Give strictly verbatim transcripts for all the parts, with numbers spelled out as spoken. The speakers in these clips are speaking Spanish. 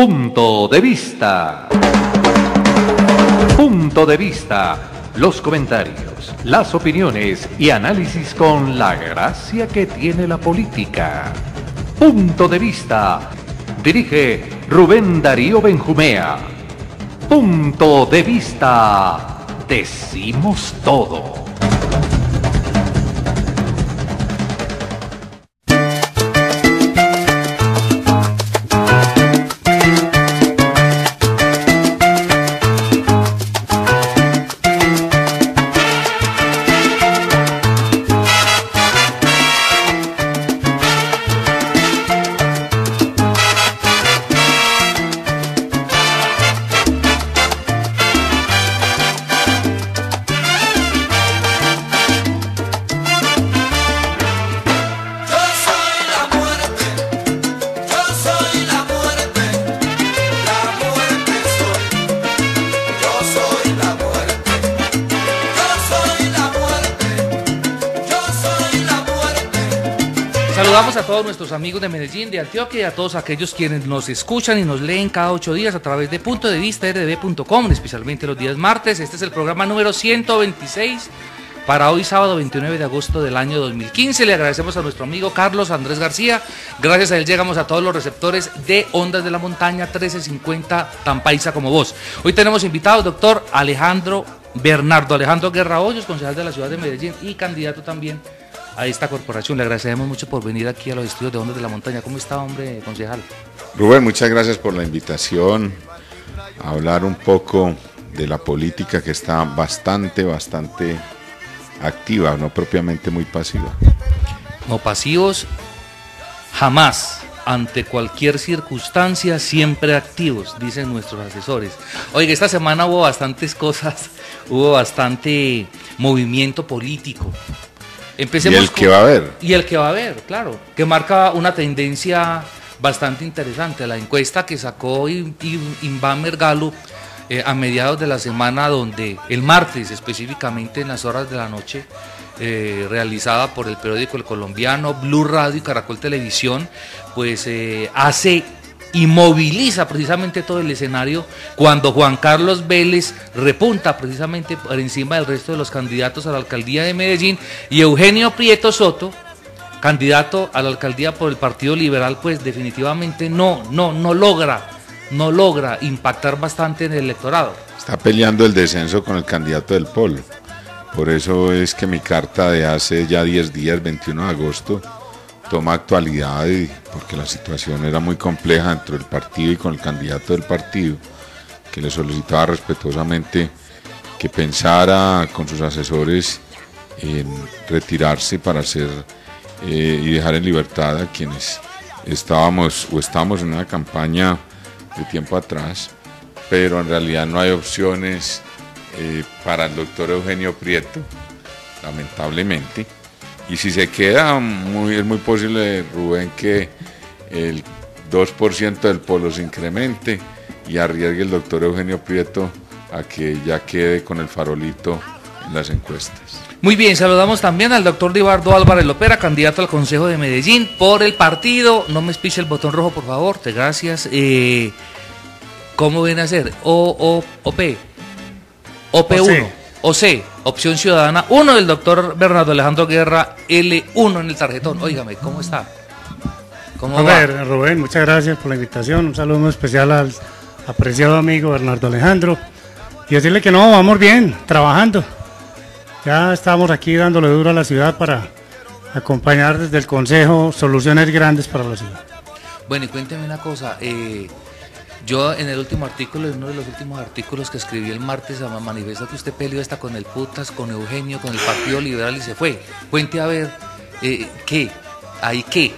Punto de vista. Punto de vista. Los comentarios, las opiniones y análisis con la gracia que tiene la política. Punto de vista. Dirige Rubén Darío Benjumea. Punto de vista. Decimos todo. Saludamos a todos nuestros amigos de Medellín, de Antioquia y a todos aquellos quienes nos escuchan y nos leen cada ocho días a través de punto de vista r d b punto com, especialmente los días martes. Este es el programa número ciento veintiséis para hoy sábado veintinueve de agosto del año dos mil quince. Le agradecemos a nuestro amigo Carlos Andrés García. Gracias a él llegamos a todos los receptores de Ondas de la Montaña trece cincuenta, tan paisa como vos. Hoy tenemos invitado al doctor Alejandro Bernardo Alejandro Guerra Hoyos, concejal de la ciudad de Medellín y candidato también a esta corporación. Le agradecemos mucho por venir aquí a los estudios de Ondas de la Montaña. ¿Cómo está, hombre, concejal? Rubén, muchas gracias por la invitación a hablar un poco de la política, que está bastante, bastante activa, no propiamente muy pasiva. No pasivos, jamás. Ante cualquier circunstancia, siempre activos, dicen nuestros asesores. Oiga, esta semana hubo bastantes cosas, hubo bastante movimiento político. Empecemos y el con, que va a haber. Y el que va a haber, claro, que marca una tendencia bastante interesante. La encuesta que sacó Inbamer Gallup eh, a mediados de la semana, donde el martes específicamente en las horas de la noche, eh, realizada por el periódico El Colombiano, Blue Radio y Caracol Televisión, pues eh, hace y moviliza precisamente todo el escenario cuando Juan Carlos Vélez repunta precisamente por encima del resto de los candidatos a la alcaldía de Medellín, y Eugenio Prieto Soto, candidato a la alcaldía por el Partido Liberal, pues definitivamente no, no, no logra, no logra impactar bastante en el electorado. Está peleando el descenso con el candidato del Polo. Por eso es que mi carta de hace ya diez días, veintiuno de agosto, toma actualidad, y porque la situación era muy compleja dentro del partido y con el candidato del partido, que le solicitaba respetuosamente que pensara con sus asesores en retirarse para hacer eh, y dejar en libertad a quienes estábamos o estamos en una campaña de tiempo atrás, pero en realidad no hay opciones eh, para el doctor Eugenio Prieto, lamentablemente. Y si se queda, muy, es muy posible, Rubén, que el dos por ciento del Polo se incremente y arriesgue el doctor Eugenio Prieto a que ya quede con el farolito en las encuestas. Muy bien, saludamos también al doctor Libardo Álvarez Lopera, candidato al Consejo de Medellín por el partido. No me espiche el botón rojo, por favor, te gracias. Eh, ¿Cómo viene a ser? O, o, O P. O P uno. O C, Opción Ciudadana uno del doctor Bernardo Alejandro Guerra, L uno en el tarjetón. Óigame, ¿cómo está? ¿Cómo a va? ver, Rubén, muchas gracias por la invitación. Un saludo muy especial al apreciado amigo Bernardo Alejandro. Y decirle que no, vamos bien, trabajando. Ya estamos aquí dándole duro a la ciudad para acompañar desde el Consejo soluciones grandes para la ciudad. Bueno, y cuénteme una cosa. Eh, Yo en el último artículo, en uno de los últimos artículos que escribí el martes, manifestó que usted peleó esta con el Putas, con Eugenio, con el Partido Liberal y se fue. Cuente a ver, eh, ¿qué? ¿Ahí qué?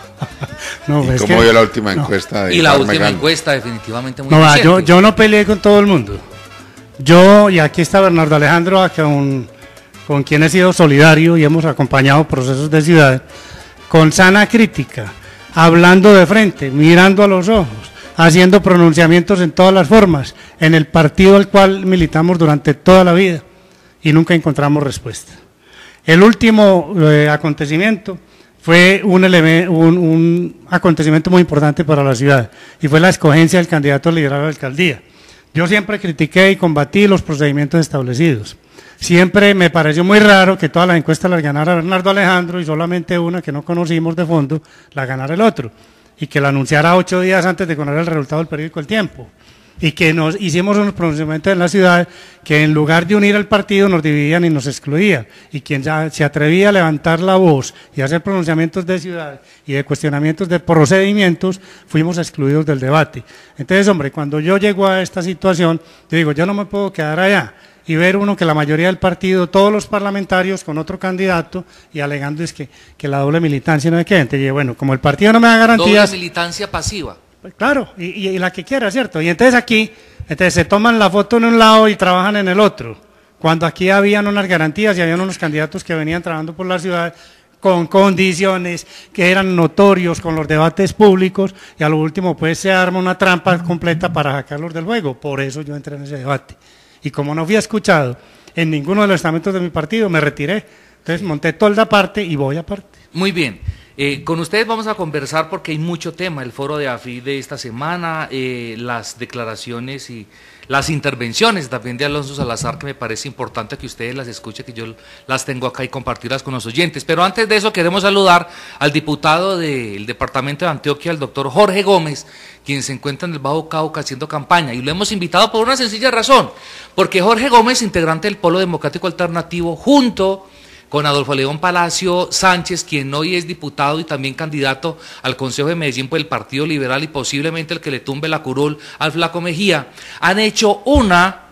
No, ¿Y es cómo que, vio la última no. encuesta? De y la Carmen última Galo? encuesta definitivamente muy No, va, reciente. yo, yo no peleé con todo el mundo. Yo, y aquí está Bernardo Alejandro, con, con quien he sido solidario y hemos acompañado procesos de ciudad, con sana crítica, hablando de frente, mirando a los ojos, haciendo pronunciamientos en todas las formas, en el partido al cual militamos durante toda la vida y nunca encontramos respuesta. El último eh, acontecimiento fue un, un, un acontecimiento muy importante para la ciudad, y fue la escogencia del candidato a liderar la alcaldía. Yo siempre critiqué y combatí los procedimientos establecidos. Siempre me pareció muy raro que todas las encuestas las ganara Bernardo Alejandro y solamente una que no conocimos de fondo la ganara el otro, y que la anunciara ocho días antes de conocer el resultado del periódico El Tiempo, y que nos hicimos unos pronunciamientos en la ciudad que en lugar de unir al partido nos dividían y nos excluían, y quien ya se atrevía a levantar la voz y hacer pronunciamientos de ciudad y de cuestionamientos de procedimientos, fuimos excluidos del debate. Entonces, hombre, cuando yo llego a esta situación, yo digo, yo no me puedo quedar allá y ver uno que la mayoría del partido, todos los parlamentarios con otro candidato, y alegando es que, que la doble militancia no es que, entonces, bueno, como el partido no me da garantías... Doble militancia pasiva. Pues claro, y, y, y la que quiera, ¿cierto? Y entonces aquí, entonces se toman la foto en un lado y trabajan en el otro, cuando aquí habían unas garantías y habían unos candidatos que venían trabajando por la ciudad con condiciones que eran notorios con los debates públicos, y a lo último pues se arma una trampa completa para sacarlos del juego. Por eso yo entré en ese debate. Y como no fui escuchado en ninguno de los estamentos de mi partido, me retiré. Entonces monté tolda aparte y voy aparte. Muy bien. Eh, con ustedes vamos a conversar porque hay mucho tema, el foro de AFI de esta semana, eh, las declaraciones y las intervenciones también de Alonso Salazar, que me parece importante que ustedes las escuchen, que yo las tengo acá y compartirlas con los oyentes. Pero antes de eso queremos saludar al diputado del departamento de Antioquia, el doctor Jorge Gómez, quien se encuentra en el Bajo Cauca haciendo campaña, y lo hemos invitado por una sencilla razón, porque Jorge Gómez, integrante del Polo Democrático Alternativo, junto con Adolfo León Palacio Sánchez, quien hoy es diputado y también candidato al Consejo de Medellín por el Partido Liberal y posiblemente el que le tumbe la curul al Flaco Mejía, han hecho una,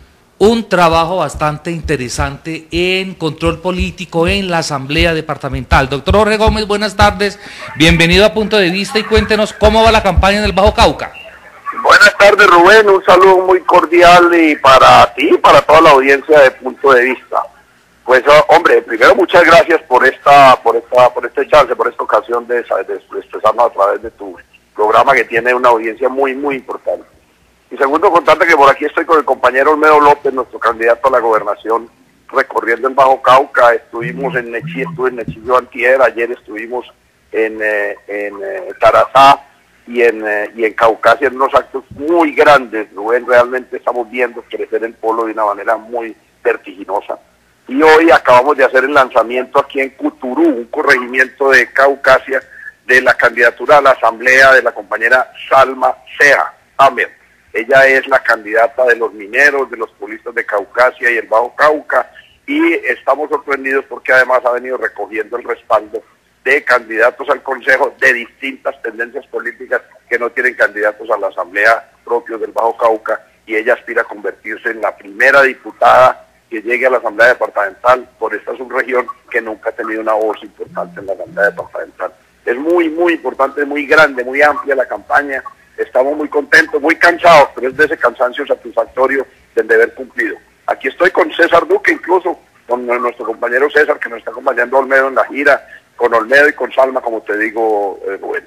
un trabajo bastante interesante en control político en la Asamblea Departamental. Doctor Jorge Gómez, buenas tardes, bienvenido a Punto de Vista y cuéntenos cómo va la campaña en el Bajo Cauca. Buenas tardes, Rubén, un saludo muy cordial y para ti y para toda la audiencia de Punto de Vista. Pues hombre, primero muchas gracias por esta, por esta, por este chance, por esta ocasión de, de expresarnos a través de tu programa, que tiene una audiencia muy, muy importante. Y segundo, contarte que por aquí estoy con el compañero Olmedo López, nuestro candidato a la gobernación, recorriendo el Bajo Cauca. Estuvimos en Nechí, estuve en Nechí yo antier, ayer estuvimos en, eh, en eh, Tarazá y en, eh, y en Caucasia, en unos actos muy grandes, Rubén. Realmente estamos viendo crecer el polo de una manera muy vertiginosa. Y hoy acabamos de hacer el lanzamiento aquí en Cuturú, un corregimiento de Caucasia, de la candidatura a la asamblea de la compañera Salma Ceja Amer. Ella es la candidata de los mineros, de los pueblistas de Caucasia y el Bajo Cauca, y estamos sorprendidos porque además ha venido recogiendo el respaldo de candidatos al Consejo de distintas tendencias políticas que no tienen candidatos a la asamblea propios del Bajo Cauca, y ella aspira a convertirse en la primera diputada que llegue a la Asamblea Departamental por esta subregión, que nunca ha tenido una voz importante en la Asamblea Departamental. Es muy, muy importante, muy grande, muy amplia la campaña. Estamos muy contentos, muy cansados, pero es de ese cansancio satisfactorio del deber cumplido. Aquí estoy con César Duque, incluso con nuestro compañero César, que nos está acompañando a Olmedo en la gira, con Olmedo y con Salma, como te digo, eh, Rubén.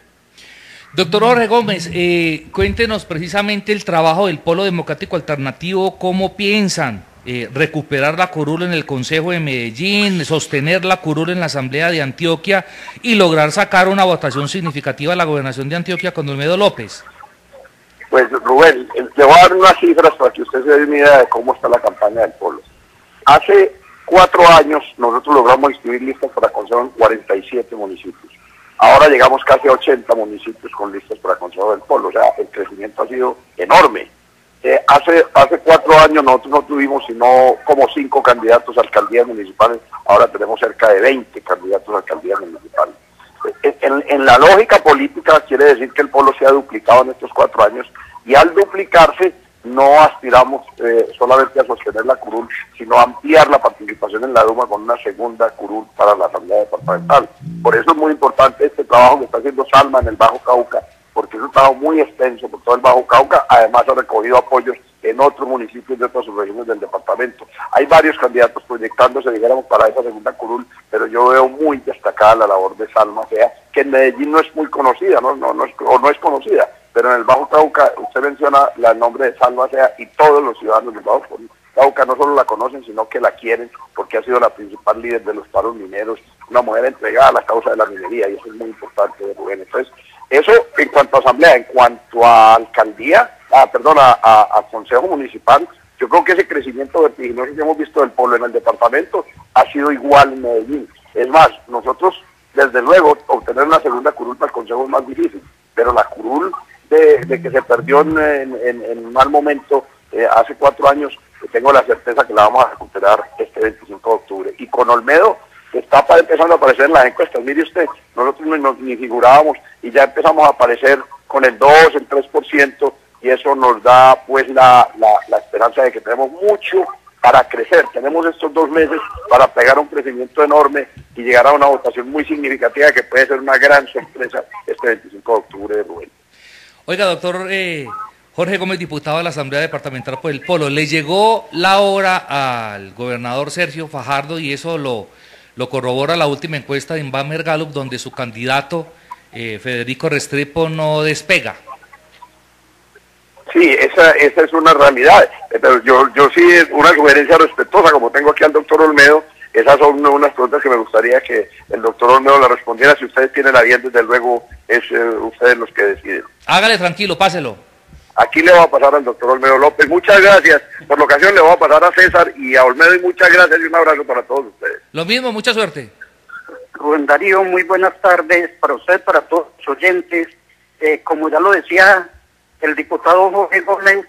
Doctor Jorge Gómez, eh, cuéntenos precisamente el trabajo del Polo Democrático Alternativo, cómo piensan Eh, recuperar la curul en el Consejo de Medellín, sostener la curul en la Asamblea de Antioquia y lograr sacar una votación significativa a la gobernación de Antioquia con Olmedo López. Pues Rubén, le voy a dar unas cifras para que usted se dé una idea de cómo está la campaña del Polo. Hace cuatro años nosotros logramos inscribir listas para consejo en cuarenta y siete municipios. Ahora llegamos casi a ochenta municipios con listas para consejo del Polo, o sea, el crecimiento ha sido enorme. Eh, hace hace cuatro años nosotros no tuvimos sino como cinco candidatos a alcaldías municipales, ahora tenemos cerca de veinte candidatos a alcaldías municipales. Eh, en, en la lógica política quiere decir que el polo se ha duplicado en estos cuatro años, y al duplicarse no aspiramos eh, solamente a sostener la curul, sino a ampliar la participación en la Duma con una segunda curul para la Asamblea Departamental. Por eso es muy importante este trabajo que está haciendo Salma en el Bajo Cauca, porque es un trabajo muy extenso por todo el Bajo Cauca. Además ha recogido apoyos en otros municipios de otras subregiones del departamento. Hay varios candidatos proyectándose, dijéramos, para esa segunda curul, pero yo veo muy destacada la labor de Salma Ceja, que en Medellín no es muy conocida, no, no, no es, o no es conocida, pero en el Bajo Cauca usted menciona el nombre de Salma Ceja y todos los ciudadanos del Bajo Cauca no solo la conocen, sino que la quieren, porque ha sido la principal líder de los paros mineros una mujer entregada a la causa de la minería, y eso es muy importante, Rubén. Entonces, eso en cuanto a asamblea. En cuanto a alcaldía, ah, perdón, a, a, a consejo municipal, yo creo que ese crecimiento vertiginoso que hemos visto del polo en el departamento ha sido igual en Medellín. Es más, nosotros, desde luego, obtener una segunda curul para el consejo es más difícil, pero la curul de, de que se perdió en, en, en un mal momento eh, hace cuatro años, tengo la certeza que la vamos a recuperar este veinticinco de octubre. Y con Olmedo, que está empezando a aparecer en las encuestas, mire usted, nosotros ni, ni, ni figurábamos y ya empezamos a aparecer con el dos, el tres por ciento, y eso nos da pues la, la, la esperanza de que tenemos mucho para crecer. Tenemos estos dos meses para pegar un crecimiento enorme y llegar a una votación muy significativa que puede ser una gran sorpresa este veinticinco de octubre de Rubén. Oiga, doctor eh, Jorge Gómez, diputado de la Asamblea Departamental por el Polo, ¿le llegó la hora al gobernador Sergio Fajardo y eso lo, lo corrobora la última encuesta de Inbamer Gallup, donde su candidato eh, Federico Restrepo no despega? Sí, esa, esa es una realidad, pero yo, yo sí, una sugerencia respetuosa, como tengo aquí al doctor Olmedo, esas son unas preguntas que me gustaría que el doctor Olmedo la respondiera. Si ustedes tienen a bien, desde luego, es eh, ustedes los que deciden. Hágale tranquilo, páselo. Aquí le voy a pasar al doctor Olmedo López. Muchas gracias. Por la ocasión le voy a pasar a César y a Olmedo, y muchas gracias y un abrazo para todos ustedes. Lo mismo, mucha suerte. Rubén Darío, muy buenas tardes para usted, para todos los oyentes. Eh, como ya lo decía el diputado Jorge Gómez,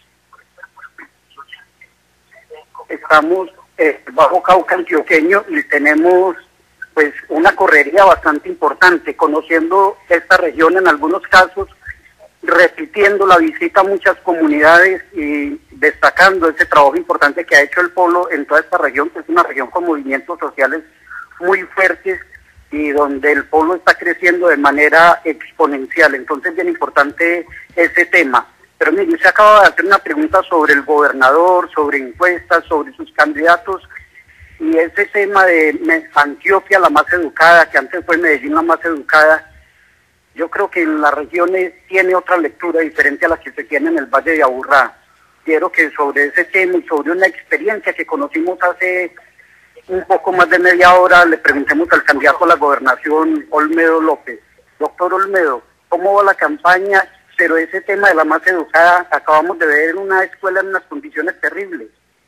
estamos eh, bajo Cauca antioqueño y tenemos pues una correría bastante importante, conociendo esta región en algunos casos, repitiendo la visita a muchas comunidades y destacando ese trabajo importante que ha hecho el Polo en toda esta región, que es una región con movimientos sociales muy fuertes y donde el Polo está creciendo de manera exponencial. Entonces, bien importante ese tema. Pero mire, usted acaba de hacer una pregunta sobre el gobernador, sobre encuestas, sobre sus candidatos, y ese tema de Antioquia, la más educada, que antes fue Medellín la más educada, yo creo que en las regiones tiene otra lectura diferente a la que se tiene en el Valle de Aburrá. Quiero que sobre ese tema y sobre una experiencia que conocimos hace un poco más de media hora, le preguntemos al candidato a la gobernación, Olmedo López. Doctor Olmedo, ¿cómo va la campaña? Pero ese tema de la más educada, acabamos de ver en una escuela en unas condiciones terribles.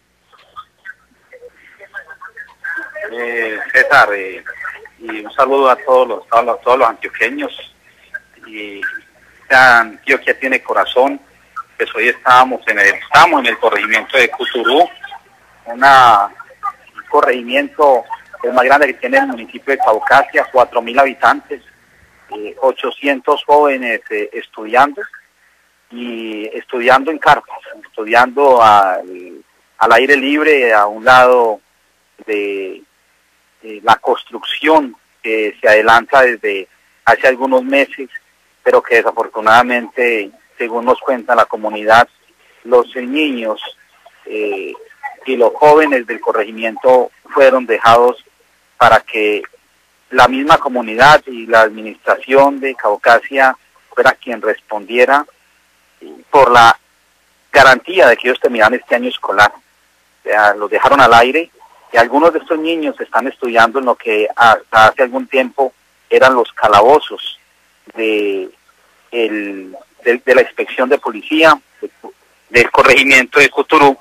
Eh, César, eh, y un saludo a todos los, todos los, todos los antioqueños. Y Antioquia tiene corazón. Pues hoy estábamos en el, estamos en el corregimiento de Cuturú, una corregimiento el más grande que tiene el municipio de Caucasia, cuatro mil habitantes, eh, ochocientos jóvenes eh, estudiando, y estudiando en carpas, estudiando al, al aire libre, a un lado de, de la construcción que se adelanta desde hace algunos meses, pero que desafortunadamente, según nos cuenta la comunidad, los niños eh, y los jóvenes del corregimiento fueron dejados para que la misma comunidad y la administración de Caucasia fuera quien respondiera por la garantía de que ellos terminaran este año escolar. O sea, los dejaron al aire, y algunos de estos niños están estudiando en lo que hasta hace algún tiempo eran los calabozos de, el, de, de la inspección de policía de, del corregimiento de Cuturú.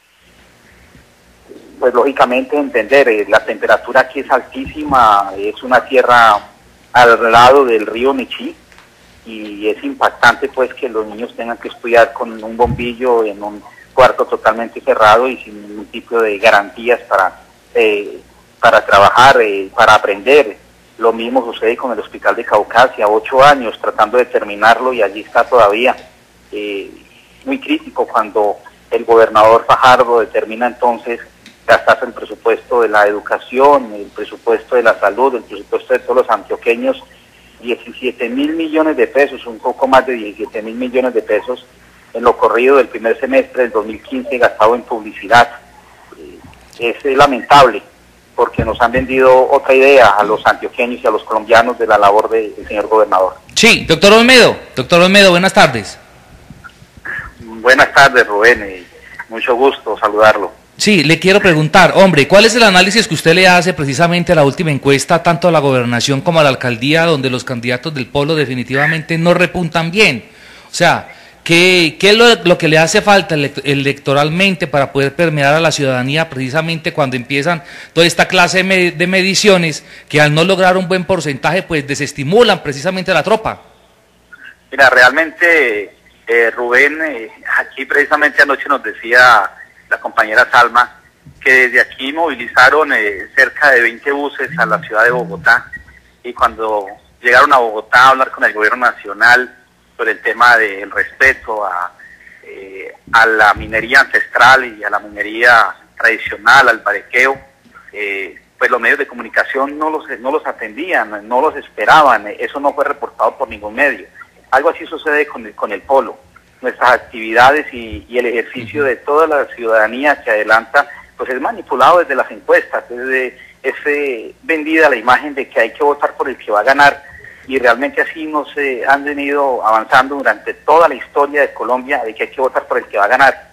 Pues lógicamente entender, eh, la temperatura aquí es altísima, es una tierra al lado del río Nichí, y es impactante pues que los niños tengan que estudiar con un bombillo en un cuarto totalmente cerrado y sin ningún tipo de garantías para, eh, para trabajar, eh, para aprender. Lo mismo sucede con el hospital de Caucasia, ocho años tratando de terminarlo y allí está todavía. Eh, muy crítico cuando el gobernador Fajardo determina entonces gastarse el presupuesto de la educación, el presupuesto de la salud, el presupuesto de todos los antioqueños, diecisiete mil millones de pesos, un poco más de diecisiete mil millones de pesos en lo corrido del primer semestre del dos mil quince gastado en publicidad. Eh, es, es lamentable, porque nos han vendido otra idea a los antioqueños y a los colombianos de la labor del señor gobernador. Sí, doctor Olmedo, doctor Olmedo, buenas tardes. Buenas tardes, Rubén, eh, mucho gusto saludarlo. Sí, le quiero preguntar, hombre, ¿cuál es el análisis que usted le hace precisamente a la última encuesta, tanto a la gobernación como a la alcaldía, donde los candidatos del polo definitivamente no repuntan bien? O sea, ¿qué, qué es lo, lo que le hace falta electoralmente para poder permear a la ciudadanía precisamente cuando empiezan toda esta clase de, med de mediciones que al no lograr un buen porcentaje, pues desestimulan precisamente a la tropa? Mira, realmente, eh, Rubén, eh, aquí precisamente anoche nos decía la compañera Salma, que desde aquí movilizaron eh, cerca de veinte buses a la ciudad de Bogotá, y cuando llegaron a Bogotá a hablar con el gobierno nacional sobre el tema del respeto a, eh, a la minería ancestral y a la minería tradicional, al barequeo, eh, pues los medios de comunicación no los, no los atendían, no los esperaban, eso no fue reportado por ningún medio. Algo así sucede con el, con el polo. Nuestras actividades y, y el ejercicio de toda la ciudadanía que adelanta, pues es manipulado desde las encuestas, desde ese vendida la imagen de que hay que votar por el que va a ganar, y realmente así no se han venido avanzando durante toda la historia de Colombia, de que hay que votar por el que va a ganar.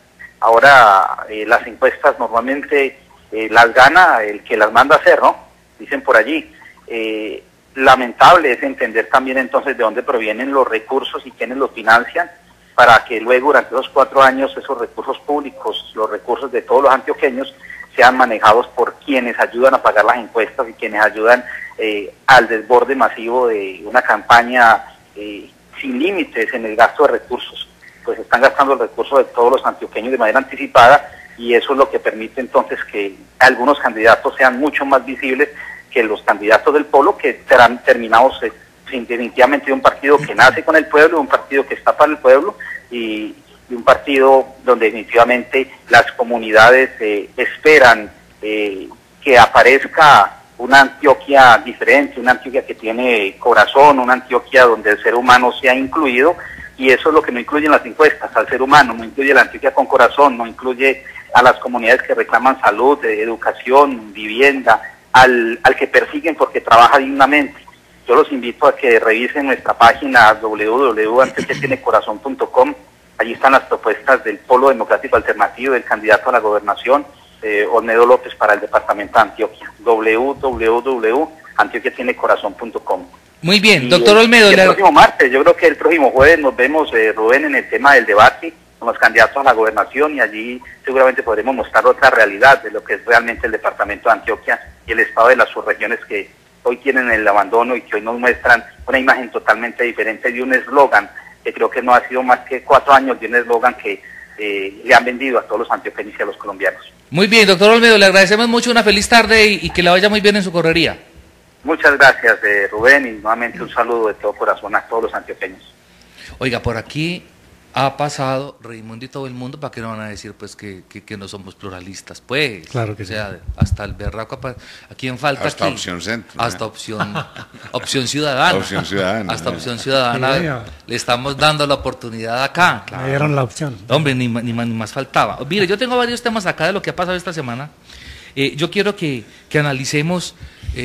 Ahora eh, las encuestas normalmente eh, las gana el que las manda a hacer, ¿no? Dicen por allí. Eh, lamentable es entender también entonces de dónde provienen los recursos y quiénes los financian, para que luego durante los cuatro años esos recursos públicos, los recursos de todos los antioqueños, sean manejados por quienes ayudan a pagar las encuestas y quienes ayudan eh, al desborde masivo de una campaña eh, sin límites en el gasto de recursos. Pues están gastando el recurso de todos los antioqueños de manera anticipada, y eso es lo que permite entonces que algunos candidatos sean mucho más visibles que los candidatos del polo, que serán terminados eh, definitivamente de un partido que nace con el pueblo, un partido que está para el pueblo, y, y un partido donde definitivamente las comunidades eh, esperan eh, que aparezca una Antioquia diferente, una Antioquia que tiene corazón, una Antioquia donde el ser humano sea incluido, y eso es lo que no incluyen las encuestas, al ser humano, no incluye la Antioquia con corazón, no incluye a las comunidades que reclaman salud, educación, vivienda, al, al que persiguen porque trabaja dignamente. Yo los invito a que revisen nuestra página doble u doble u doble u punto antioquia tiene corazón punto com. Allí están las propuestas del Polo Democrático Alternativo, del candidato a la gobernación, eh, Olmedo López, para el departamento de Antioquia. doble u doble u doble u punto antioquia tiene corazón punto com. Muy bien, y doctor el, Olmedo. El le... próximo martes, yo creo que el próximo jueves nos vemos, eh, Rubén, en el tema del debate con los candidatos a la gobernación, y allí seguramente podremos mostrar otra realidad de lo que es realmente el departamento de Antioquia y el estado de las subregiones que hoy tienen el abandono y que hoy nos muestran una imagen totalmente diferente de un eslogan que creo que no ha sido más que cuatro años de un eslogan que eh, le han vendido a todos los antioqueños y a los colombianos. Muy bien, doctor Olmedo, le agradecemos mucho, una feliz tarde y, y que le vaya muy bien en su correría. Muchas gracias, eh, Rubén, y nuevamente un saludo de todo corazón a todos los antioqueños. Oiga, por aquí ha pasado Raimundo y todo el mundo, ¿para qué no van a decir pues que, que, que no somos pluralistas? Pues, claro que o sea, sí. Hasta el berraco, ¿a quién falta hasta aquí? Opción Centro. Hasta ¿eh? opción, opción ciudadana. Opción Ciudadana. Hasta ¿eh? opción ciudadana. Sí, señor. Le estamos dando la oportunidad acá. Me dieron la opción. Hombre, ni, ma- ni, ma- ni más faltaba. Mire, yo tengo varios temas acá de lo que ha pasado esta semana. Eh, yo quiero que, que analicemos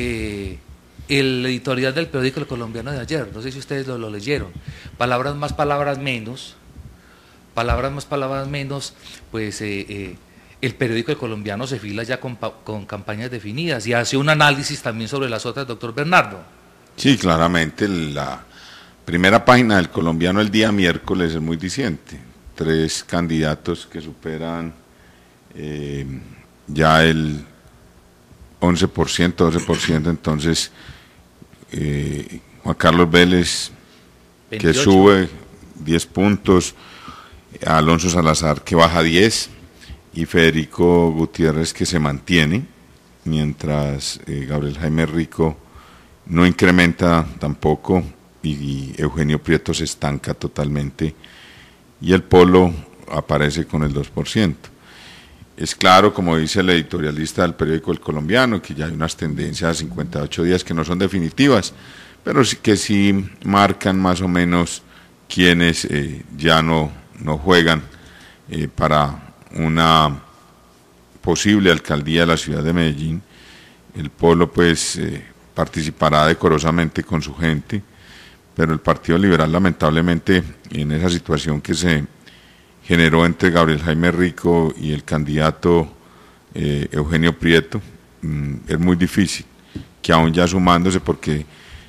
eh, el editorial del periódico El Colombiano de ayer. No sé si ustedes lo, lo leyeron. Palabras más, palabras menos. Palabras más, palabras menos. Pues eh, eh, el periódico El Colombiano se fila ya con, pa- con campañas definidas y hace un análisis también sobre las otras, doctor Bernardo. Sí, claramente la primera página del Colombiano el día miércoles es muy diciente. Tres candidatos que superan eh, ya el once por ciento, doce por ciento, entonces eh, Juan Carlos Vélez que veintiocho. sube diez puntos, Alonso Salazar que baja diez y Federico Gutiérrez que se mantiene, mientras eh, Gabriel Jaime Rico no incrementa tampoco y, y Eugenio Prieto se estanca totalmente y el Polo aparece con el dos por ciento. Es claro, como dice el editorialista del periódico El Colombiano, que ya hay unas tendencias a cincuenta y ocho días que no son definitivas, pero sí que sí marcan más o menos quienes eh, ya no, no juegan eh, para una posible alcaldía de la ciudad de Medellín. El Polo pues eh, participará decorosamente con su gente, pero el Partido Liberal lamentablemente en esa situación que se generó entre Gabriel Jaime Rico y el candidato eh, Eugenio Prieto, mm, es muy difícil que aún ya sumándose, porque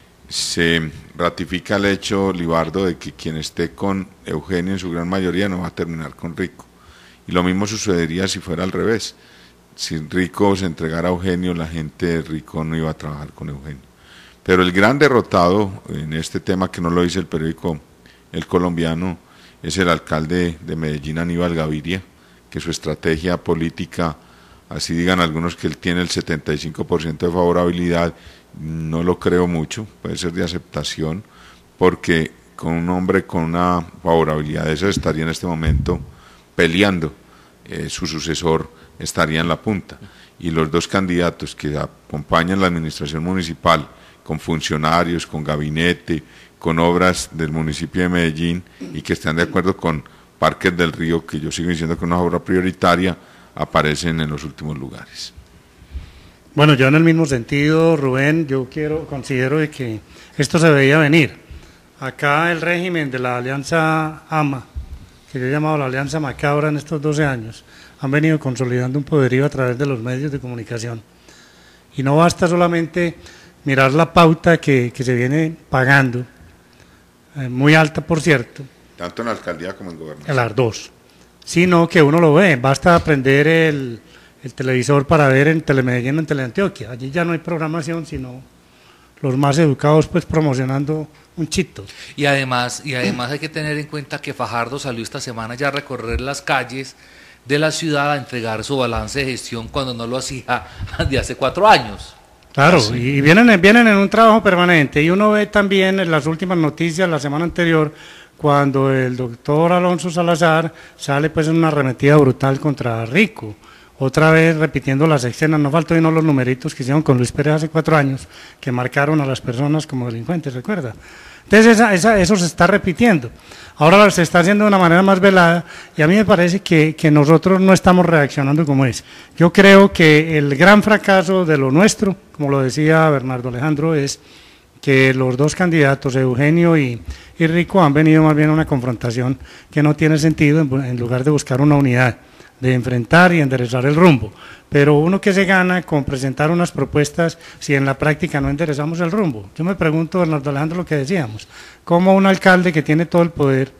se ratifica el hecho, Libardo, de que quien esté con Eugenio en su gran mayoría no va a terminar con Rico. Y lo mismo sucedería si fuera al revés. Si Rico se entregara a Eugenio, la gente de Rico no iba a trabajar con Eugenio. Pero el gran derrotado en este tema, que no lo dice el periódico El Colombiano, es el alcalde de Medellín, Aníbal Gaviria, que su estrategia política, así digan algunos que él tiene el setenta y cinco por ciento de favorabilidad, no lo creo mucho, puede ser de aceptación, porque con un hombre con una favorabilidad de esa estaría en este momento peleando, eh, su sucesor estaría en la punta, y los dos candidatos que acompañan la administración municipal, con funcionarios, con gabinete, con obras del municipio de Medellín, y que están de acuerdo con Parques del Río, que yo sigo diciendo que es una obra prioritaria, aparecen en los últimos lugares. Bueno, yo en el mismo sentido, Rubén, yo quiero, considero de que esto se veía venir. Acá el régimen de la Alianza A M A, que yo he llamado la Alianza Macabra en estos doce años, han venido consolidando un poderío a través de los medios de comunicación. Y no basta solamente mirar la pauta que, que se viene pagando, eh, muy alta por cierto. Tanto en la alcaldía como en gobernación. Las dos. Sino que uno lo ve, basta prender el, el televisor para ver en Telemedellín, en Teleantioquia. Allí ya no hay programación, sino los más educados pues promocionando un chito. Y además, y además hay que tener en cuenta que Fajardo salió esta semana ya a recorrer las calles de la ciudad a entregar su balance de gestión cuando no lo hacía de hace cuatro años. Claro, Así. y vienen, vienen en un trabajo permanente, y uno ve también en las últimas noticias la semana anterior, cuando el doctor Alonso Salazar sale pues en una arremetida brutal contra Rico, otra vez repitiendo las escenas, no faltó sino los numeritos que hicieron con Luis Pérez hace cuatro años, que marcaron a las personas como delincuentes, ¿recuerda? Entonces esa, esa, eso se está repitiendo, ahora se está haciendo de una manera más velada, y a mí me parece que, que nosotros no estamos reaccionando como es. Yo creo que el gran fracaso de lo nuestro, como lo decía Bernardo Alejandro, es que los dos candidatos, Eugenio y, y Rico, han venido más bien a una confrontación que no tiene sentido, en, en lugar de buscar una unidad, de enfrentar y enderezar el rumbo. Pero uno que se gana con presentar unas propuestas si en la práctica no enderezamos el rumbo. Yo me pregunto, Bernardo Alejandro, lo que decíamos, ¿cómo un alcalde que tiene todo el poder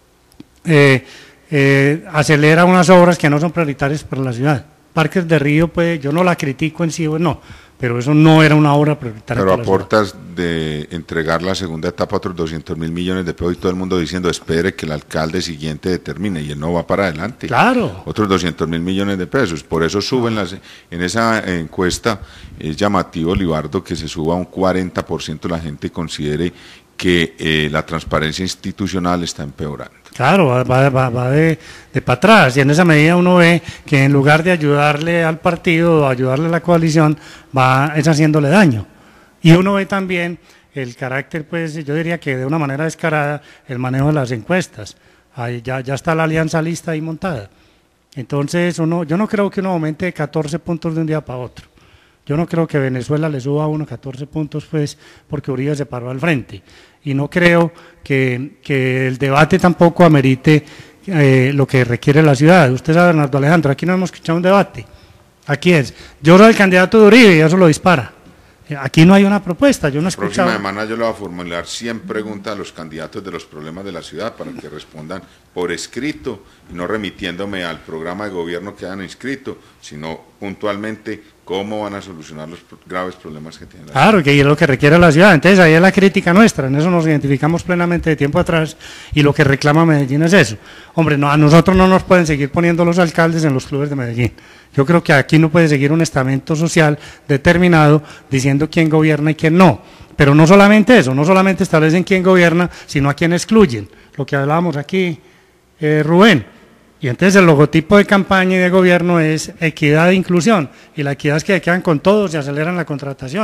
eh, eh, acelera unas obras que no son prioritarias para la ciudad? Parques de Río, pues yo no la critico en sí, no, pero eso no era una obra prioritaria. Pero para aportas de entregar la segunda etapa a otros doscientos mil millones de pesos, y todo el mundo diciendo espere que el alcalde siguiente determine, y él no va para adelante. Claro. Otros doscientos mil millones de pesos, por eso suben las, en esa encuesta es llamativo, Libardo, que se suba un cuarenta por ciento la gente considere que eh, la transparencia institucional está empeorando. Claro, va, va, va, va de, de para atrás, y en esa medida uno ve que en lugar de ayudarle al partido o ayudarle a la coalición, va es haciéndole daño. Y uno ve también el carácter, pues yo diría que de una manera descarada, el manejo de las encuestas. Ahí ya, ya está la alianza lista ahí montada. Entonces, uno, yo no creo que uno aumente catorce puntos de un día para otro. Yo no creo que Venezuela le suba a uno catorce puntos, pues, porque Uribe se paró al frente. Y no creo que, que el debate tampoco amerite eh, lo que requiere la ciudad. Usted sabe, Bernardo Alejandro, aquí no hemos escuchado un debate. Aquí es, yo soy el candidato de Uribe y eso lo dispara. Aquí no hay una propuesta, yo no he escuchado. La próxima semana yo le voy a formular cien preguntas a los candidatos de los problemas de la ciudad para que respondan por escrito, y no remitiéndome al programa de gobierno que han inscrito, sino puntualmente cómo van a solucionar los graves problemas que tienen la ciudad. Claro, que es lo que requiere la ciudad. Entonces ahí es la crítica nuestra, en eso nos identificamos plenamente de tiempo atrás, y lo que reclama Medellín es eso. Hombre, no, a nosotros no nos pueden seguir poniendo los alcaldes en los clubes de Medellín. Yo creo que aquí no puede seguir un estamento social determinado diciendo quién gobierna y quién no. Pero no solamente eso, no solamente establecen quién gobierna, sino a quién excluyen. Lo que hablábamos aquí, eh, Rubén. Y entonces el logotipo de campaña y de gobierno es equidad e inclusión. Y la equidad es que quedan con todos y aceleran la contratación.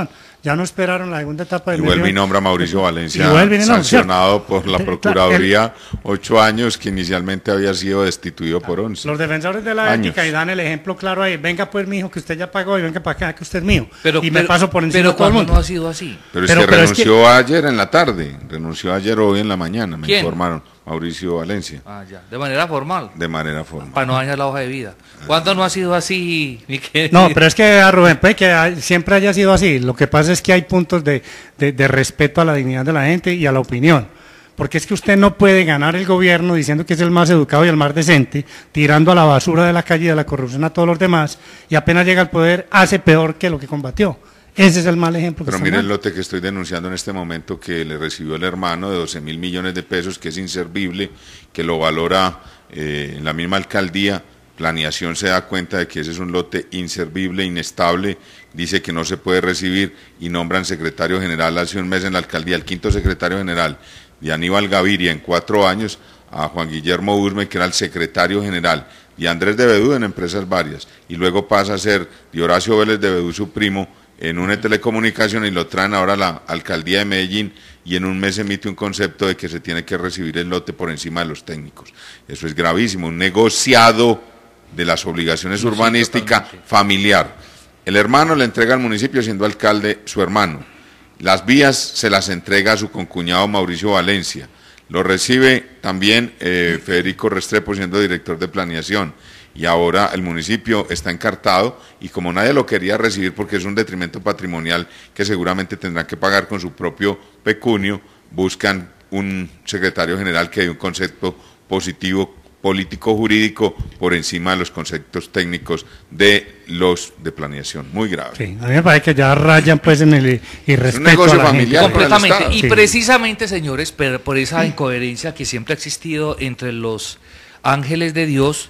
ya no esperaron la segunda etapa del Y vuelve y nombra a Mauricio Valencia, y vuelve y nombra, sancionado por la el- Procuraduría, ocho años, que inicialmente había sido destituido por once. Los defensores de la Años. ética y dan el ejemplo claro ahí, venga pues mijo que usted ya pagó y venga para acá que usted es mío. Pero, y me pero- paso por encima pero de todo el cuando mundo. no ha sido así. Pero es Pero- que pero es renunció ayer en la tarde, renunció ayer hoy en la mañana, me ¿Quién? informaron, Mauricio Valencia, Ah, ya, de manera formal, de manera formal. para no dañar la hoja de vida. ¿Cuándo no ha sido así, mi querido? No, pero es que a Rubén, puede que hay- siempre haya sido así. Lo que pasa es que hay puntos de, de- de respeto a la dignidad de la gente y a la opinión. Porque es que usted no puede ganar el gobierno diciendo que es el más educado y el más decente, tirando a la basura de la calle y de la corrupción a todos los demás, y apenas llega al poder hace peor que lo que combatió. Ese es el mal ejemplo que Pero están mire el dando. lote que estoy denunciando en este momento, que le recibió el hermano de doce mil millones de pesos, que es inservible, que lo valora eh, en la misma alcaldía. Planeación se da cuenta de que ese es un lote inservible, inestable, dice que no se puede recibir y nombran secretario general hace un mes en la alcaldía, el quinto secretario general de Aníbal Gaviria en cuatro años, a Juan Guillermo Usme, que era el secretario general, y Andrés de Bedú en empresas varias, y luego pasa a ser de Horacio Vélez de Bedú su primo en una telecomunicación y lo traen ahora a la alcaldía de Medellín y en un mes emite un concepto de que se tiene que recibir el lote por encima de los técnicos. Eso es gravísimo, un negociado de las obligaciones Sí, urbanísticas totalmente. familiar. El hermano le entrega al municipio siendo alcalde su hermano. Las vías se las entrega a su concuñado Mauricio Valencia. Lo recibe también eh, Federico Restrepo siendo director de planeación. Y ahora el municipio está encartado y como nadie lo quería recibir porque es un detrimento patrimonial que seguramente tendrán que pagar con su propio pecunio, buscan un secretario general que dé un concepto positivo, político, jurídico, por encima de los conceptos técnicos de los de planeación. Muy grave. Sí, a mí me parece que ya rayan pues en el irrespeto negocio a la familiar. gente. por el Completamente. Estado. Y Sí. precisamente, señores, per- por esa incoherencia que siempre ha existido entre los ángeles de Dios,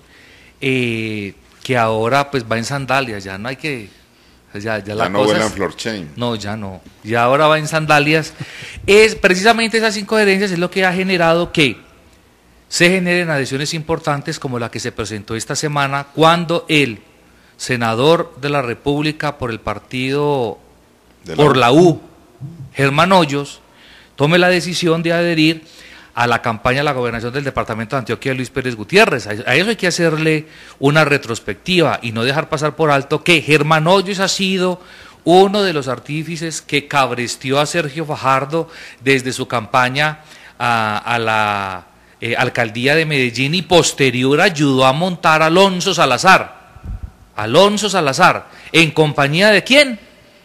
eh, que ahora pues va en sandalias, ya no hay que... Ya, ya, la Ya no cosa vuelan es- flor chain. No, ya no. Ya ahora va en sandalias. Es precisamente esas incoherencias es lo que ha generado que se generen adhesiones importantes como la que se presentó esta semana cuando el senador de la República por el partido, De por U. la U, Germán Hoyos, tome la decisión de adherir a la campaña de la gobernación del departamento de Antioquia de Luis Pérez Gutiérrez. A a eso hay que hacerle una retrospectiva y no dejar pasar por alto que Germán Hoyos ha sido uno de los artífices que cabrestió a Sergio Fajardo desde su campaña a, a la eh, alcaldía de Medellín y posterior ayudó a montar a Alonso Salazar. Alonso Salazar, ¿en compañía de quién?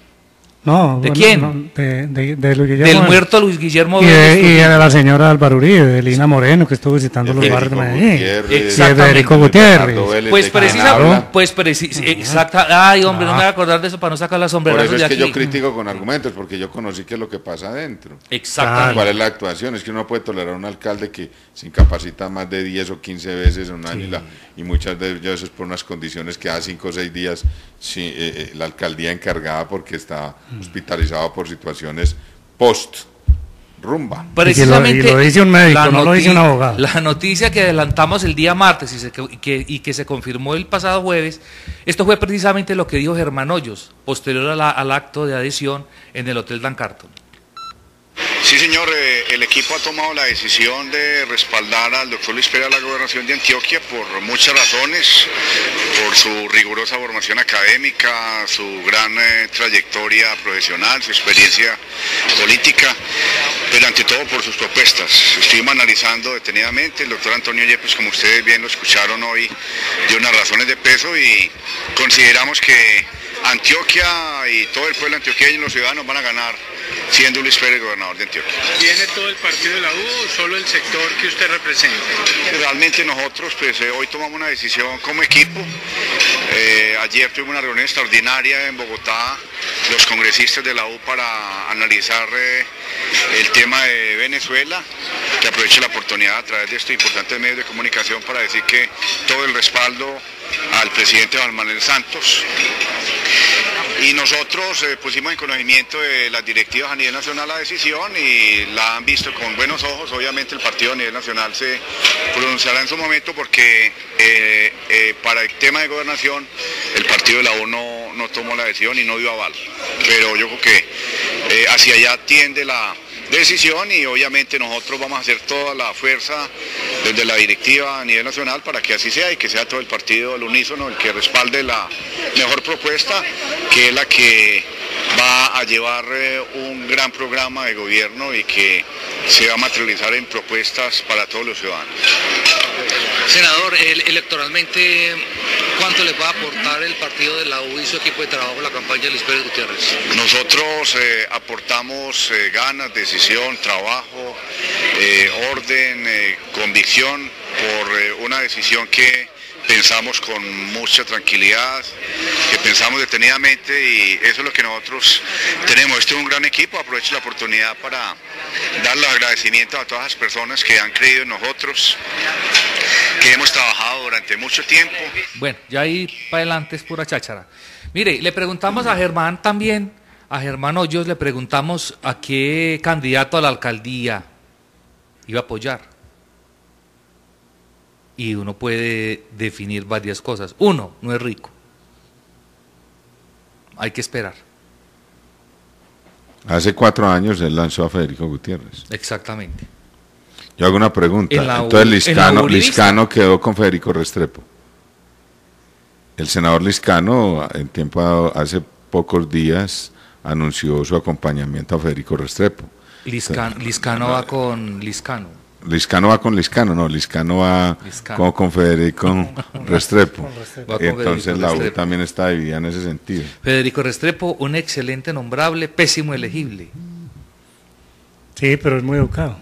No, ¿De bueno, quién? no, de, de, de Luis Guillermo Del Vélez. muerto Luis Guillermo Y de, Vélez y de Trujillo. la señora Álvaro Uribe, de Lina Moreno, que estuvo visitando los barrios de Federico Medellín. Gutiérrez, Y de Exactamente. Federico Gutiérrez. Ricardo Vélez, Pues ¿de quién precisamente, habla? pues preci- exacta, ay hombre, no Ah. me voy a acordar de eso para no sacar las Por sombreras eso de es que aquí. yo critico con argumentos, porque yo conocí qué es lo que pasa adentro. Exactamente. ¿Cuál es la actuación? Es que uno no puede tolerar a un alcalde que se incapacita más de diez o quince veces en un año y, la- y muchas de ellas es por unas condiciones que hace cinco o seis días sí, eh, eh, la alcaldía encargada porque está hospitalizado por situaciones post rumba. Precisamente, Y lo- y lo dice un médico, la no lo dice un noti- abogado. La noticia que adelantamos el día martes y, se, que, y que- y que se confirmó el pasado jueves, esto fue precisamente lo que dijo Germán Hoyos, posterior a la- al acto de adhesión en el Hotel Dan Carton. Sí, señor, eh, el equipo ha tomado la decisión de respaldar al doctor Luis Pérez a la gobernación de Antioquia por muchas razones, por su rigurosa formación académica, su gran eh, trayectoria profesional, su experiencia política, pero ante todo por sus propuestas. Estuvimos analizando detenidamente, el doctor Antonio Yepes, como ustedes bien lo escucharon hoy, dio unas razones de peso y consideramos que Antioquia y todo el pueblo antioqueño y los ciudadanos van a ganar siendo Luis Pérez gobernador de Antioquia. ¿Viene todo el partido de la U o solo el sector que usted representa? Realmente nosotros pues eh, hoy tomamos una decisión como equipo. Eh, ayer tuvimos una reunión extraordinaria en Bogotá, los congresistas de la U para analizar eh, el tema de Venezuela, que aprovecho la oportunidad a través de estos importantes medios de comunicación para decir que todo el respaldo al presidente Juan Manuel Santos. Y nosotros eh, pusimos en conocimiento de las directivas a nivel nacional la decisión y la han visto con buenos ojos. Obviamente el partido a nivel nacional se pronunciará en su momento porque eh, eh, para el tema de gobernación el partido de la U no, no tomó la decisión y no dio aval. Pero yo creo que eh, hacia allá tiende la decisión y obviamente nosotros vamos a hacer toda la fuerza desde la directiva a nivel nacional para que así sea y que sea todo el partido al unísono el que respalde la mejor propuesta, que es la que va a llevar eh, un gran programa de gobierno y que se va a materializar en propuestas para todos los ciudadanos. Senador, el, electoralmente, ¿cuánto le va a aportar el partido de la U y su equipo de trabajo a la campaña de Luis Pérez Gutiérrez? Nosotros eh, aportamos eh, ganas, decisión, trabajo, eh, orden, eh, convicción por eh, una decisión que pensamos con mucha tranquilidad, que pensamos detenidamente y eso es lo que nosotros tenemos. Este es un gran equipo, aprovecho la oportunidad para dar los agradecimientos a todas las personas que han creído en nosotros, que hemos trabajado durante mucho tiempo. Bueno, ya ahí para adelante es pura cháchara. Mire, le preguntamos a Germán también, a Germán Hoyos, le preguntamos a qué candidato a la alcaldía iba a apoyar. Y uno puede definir varias cosas. Uno, no es rico. Hay que esperar. Hace cuatro años él lanzó a Federico Gutiérrez. Exactamente. Yo hago una pregunta. En la U- Entonces Liscano, en la uribista. Liscano quedó con Federico Restrepo. El senador Liscano, en tiempo hace pocos días, anunció su acompañamiento a Federico Restrepo. Liscano, Liscano va con Liscano. Liscano va con Liscano, no, Liscano va Liscano. como con Federico Restrepo. Va con Entonces Federico la U Restrepo. también está dividida en ese sentido. Federico Restrepo, un excelente nombrable, pésimo elegible. Sí, pero es muy educado.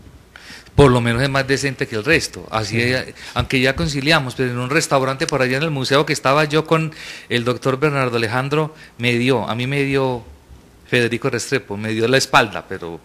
Por lo menos es más decente que el resto. Así, aunque ya conciliamos, pero en un restaurante por allá en el museo que estaba yo con el doctor Bernardo Alejandro, me dio, a mí me dio Federico Restrepo, me dio la espalda, pero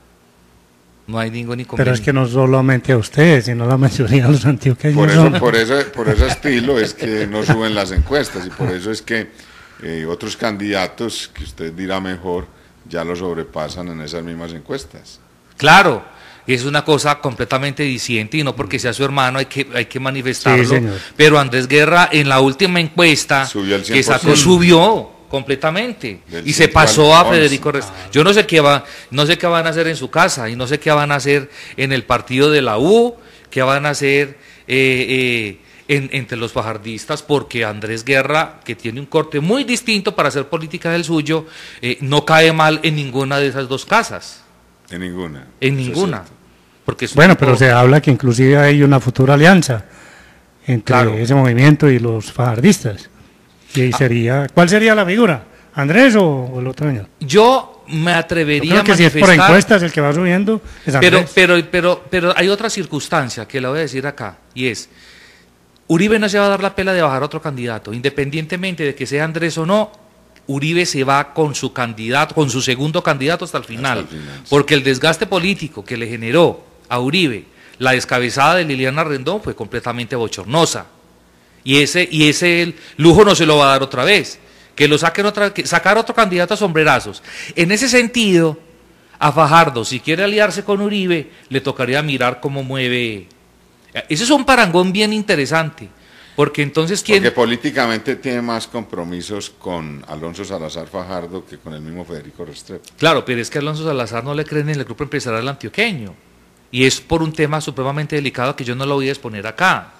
no hay ningún inconveniente. Pero es que no solamente a ustedes, sino a la mayoría de los antioqueños. Por eso, ¿no? por eso, por ese estilo es que no suben las encuestas y por eso es que eh, otros candidatos, que usted dirá mejor, ya lo sobrepasan en esas mismas encuestas. Claro, es una cosa completamente disidente y no porque sea su hermano hay que, hay que manifestarlo. Sí, señor. Pero Andrés Guerra en la última encuesta Subió al cien que por sacó, ciento. subió completamente Del y se cinco al pasó a once. Federico Restrepo. Yo no sé qué va, no sé qué van a hacer en su casa y no sé qué van a hacer en el partido de la U, qué van a hacer eh, eh, en- entre los fajardistas, porque Andrés Guerra, que tiene un corte muy distinto para hacer política del suyo, eh, no cae mal en ninguna de esas dos casas, En ninguna. en Eso es ninguna. cierto. Porque es un Bueno, tipo- pero se habla que inclusive hay una futura alianza entre Claro. ese movimiento y los fajardistas. Y Ah. ahí sería, ¿cuál sería la figura? ¿Andrés o, o el otro señor? Yo me Yo atrevería creo que a si es por manifestar, encuestas el que va subiendo es pero, Andrés. pero, pero, pero hay otra circunstancia que la voy a decir acá, y es, Uribe no se va a dar la pela de bajar a otro candidato, independientemente de que sea Andrés o no, Uribe se va con su candidato, con su segundo candidato hasta el final, Hasta el final, sí. porque el desgaste político que le generó a Uribe la descabezada de Liliana Rendón fue completamente bochornosa. Y ese, y ese el lujo no se lo va a dar otra vez. Que lo saquen otra que sacar otro candidato a sombrerazos. En ese sentido, a Fajardo, si quiere aliarse con Uribe, le tocaría mirar cómo mueve. Ese es un parangón bien interesante. Porque entonces, ¿quién? Porque políticamente tiene más compromisos con Alonso Salazar Fajardo que con el mismo Federico Restrepo. Claro, pero es que Alonso Salazar no le creen en el grupo empresarial antioqueño. Y es por un tema supremamente delicado que yo no lo voy a exponer acá.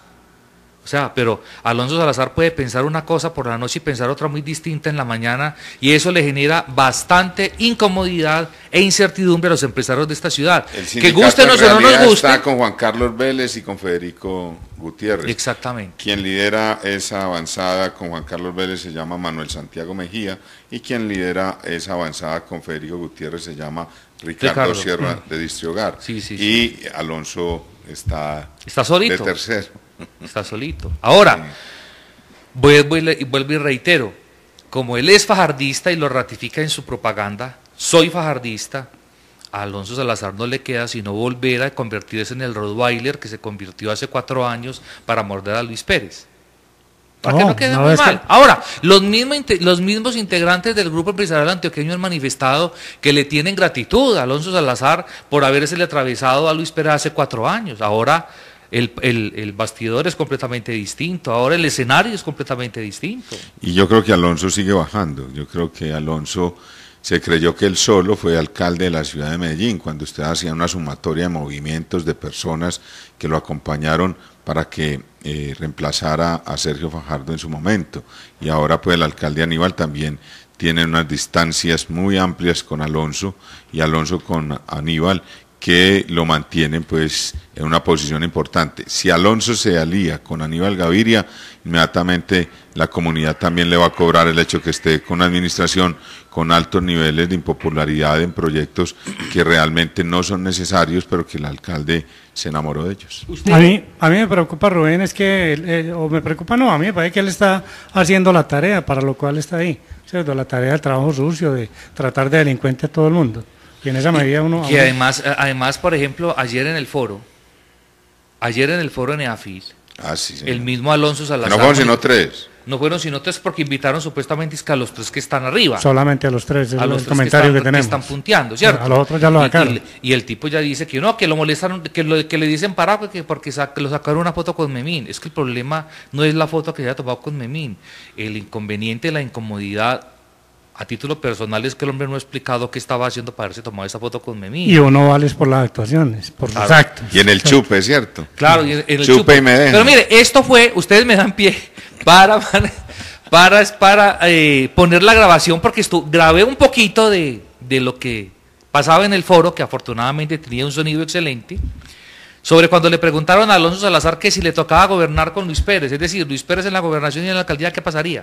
O sea, pero Alonso Salazar puede pensar una cosa por la noche y pensar otra muy distinta en la mañana, y eso le genera bastante incomodidad e incertidumbre a los empresarios de esta ciudad. El Que sindicato gustenos en o no nos realidad guste. está con Juan Carlos Vélez y con Federico Gutiérrez. Exactamente. Quien lidera esa avanzada con Juan Carlos Vélez se llama Manuel Santiago Mejía y quien lidera esa avanzada con Federico Gutiérrez se llama Ricardo, Ricardo. Sierra de Distriogar. Sí, sí, y Alonso está, Está solito. de tercero. Está solito. Ahora, vuelvo y, le- y vuelvo y reitero, como él es fajardista y lo ratifica en su propaganda, soy fajardista, a Alonso Salazar no le queda sino volver a convertirse en el Rottweiler que se convirtió hace cuatro años para morder a Luis Pérez. Para que No, no quede no, muy es que- mal. Ahora, los mismos, inte- los mismos integrantes del grupo empresarial antioqueño han manifestado que le tienen gratitud a Alonso Salazar por haberse atravesado a Luis Pérez hace cuatro años. Ahora el, el, el bastidor es completamente distinto, ahora el escenario es completamente distinto. Y yo creo que Alonso sigue bajando. Yo creo que Alonso se creyó que él solo fue alcalde de la ciudad de Medellín, cuando usted hacía una sumatoria de movimientos de personas que lo acompañaron para que eh, reemplazara a Sergio Fajardo en su momento. Y ahora pues el alcalde Aníbal también tiene unas distancias muy amplias con Alonso y Alonso con Aníbal, que lo mantienen pues en una posición importante. Si Alonso se alía con Aníbal Gaviria, inmediatamente la comunidad también le va a cobrar el hecho que esté con una administración con altos niveles de impopularidad en proyectos que realmente no son necesarios, pero que el alcalde se enamoró de ellos. A mí, a mí me preocupa, Rubén, es que, eh, o me preocupa, no, a mí me parece que él está haciendo la tarea para lo cual está ahí, ¿cierto? La tarea del trabajo sucio, de tratar de delincuente a todo el mundo. Y en esa medida uno... Que además, además, por ejemplo, ayer en el foro, ayer en el foro en EAFIL, ah, sí, el mismo Alonso Salazar... No fueron sino tres. No fueron sino tres porque invitaron supuestamente a los tres que están arriba. Solamente a los tres, es a los el tres comentario que, que, están, tenemos. que están punteando, ¿cierto? A los otros ya lo sacaron. Y, y, y el tipo ya dice que no, que lo molestaron, que, lo, que le dicen parado porque, porque sac, lo sacaron una foto con Memín. Es que el problema no es la foto que se haya tomado con Memín. El inconveniente, la incomodidad... A título personal es que el hombre no ha explicado qué estaba haciendo para haberse tomado esa foto con Memín. Y uno vale por las actuaciones, por claro. sus actos. Y en el chupe, ¿cierto? Claro, y en, en el chupe, chupe. Y me dejan. Pero mire, esto fue, ustedes me dan pie para para, para, para eh, poner la grabación, porque esto, grabé un poquito de, de lo que pasaba en el foro, que afortunadamente tenía un sonido excelente, sobre cuando le preguntaron a Alonso Salazar que si le tocaba gobernar con Luis Pérez, es decir, Luis Pérez en la gobernación y en la alcaldía, ¿qué pasaría?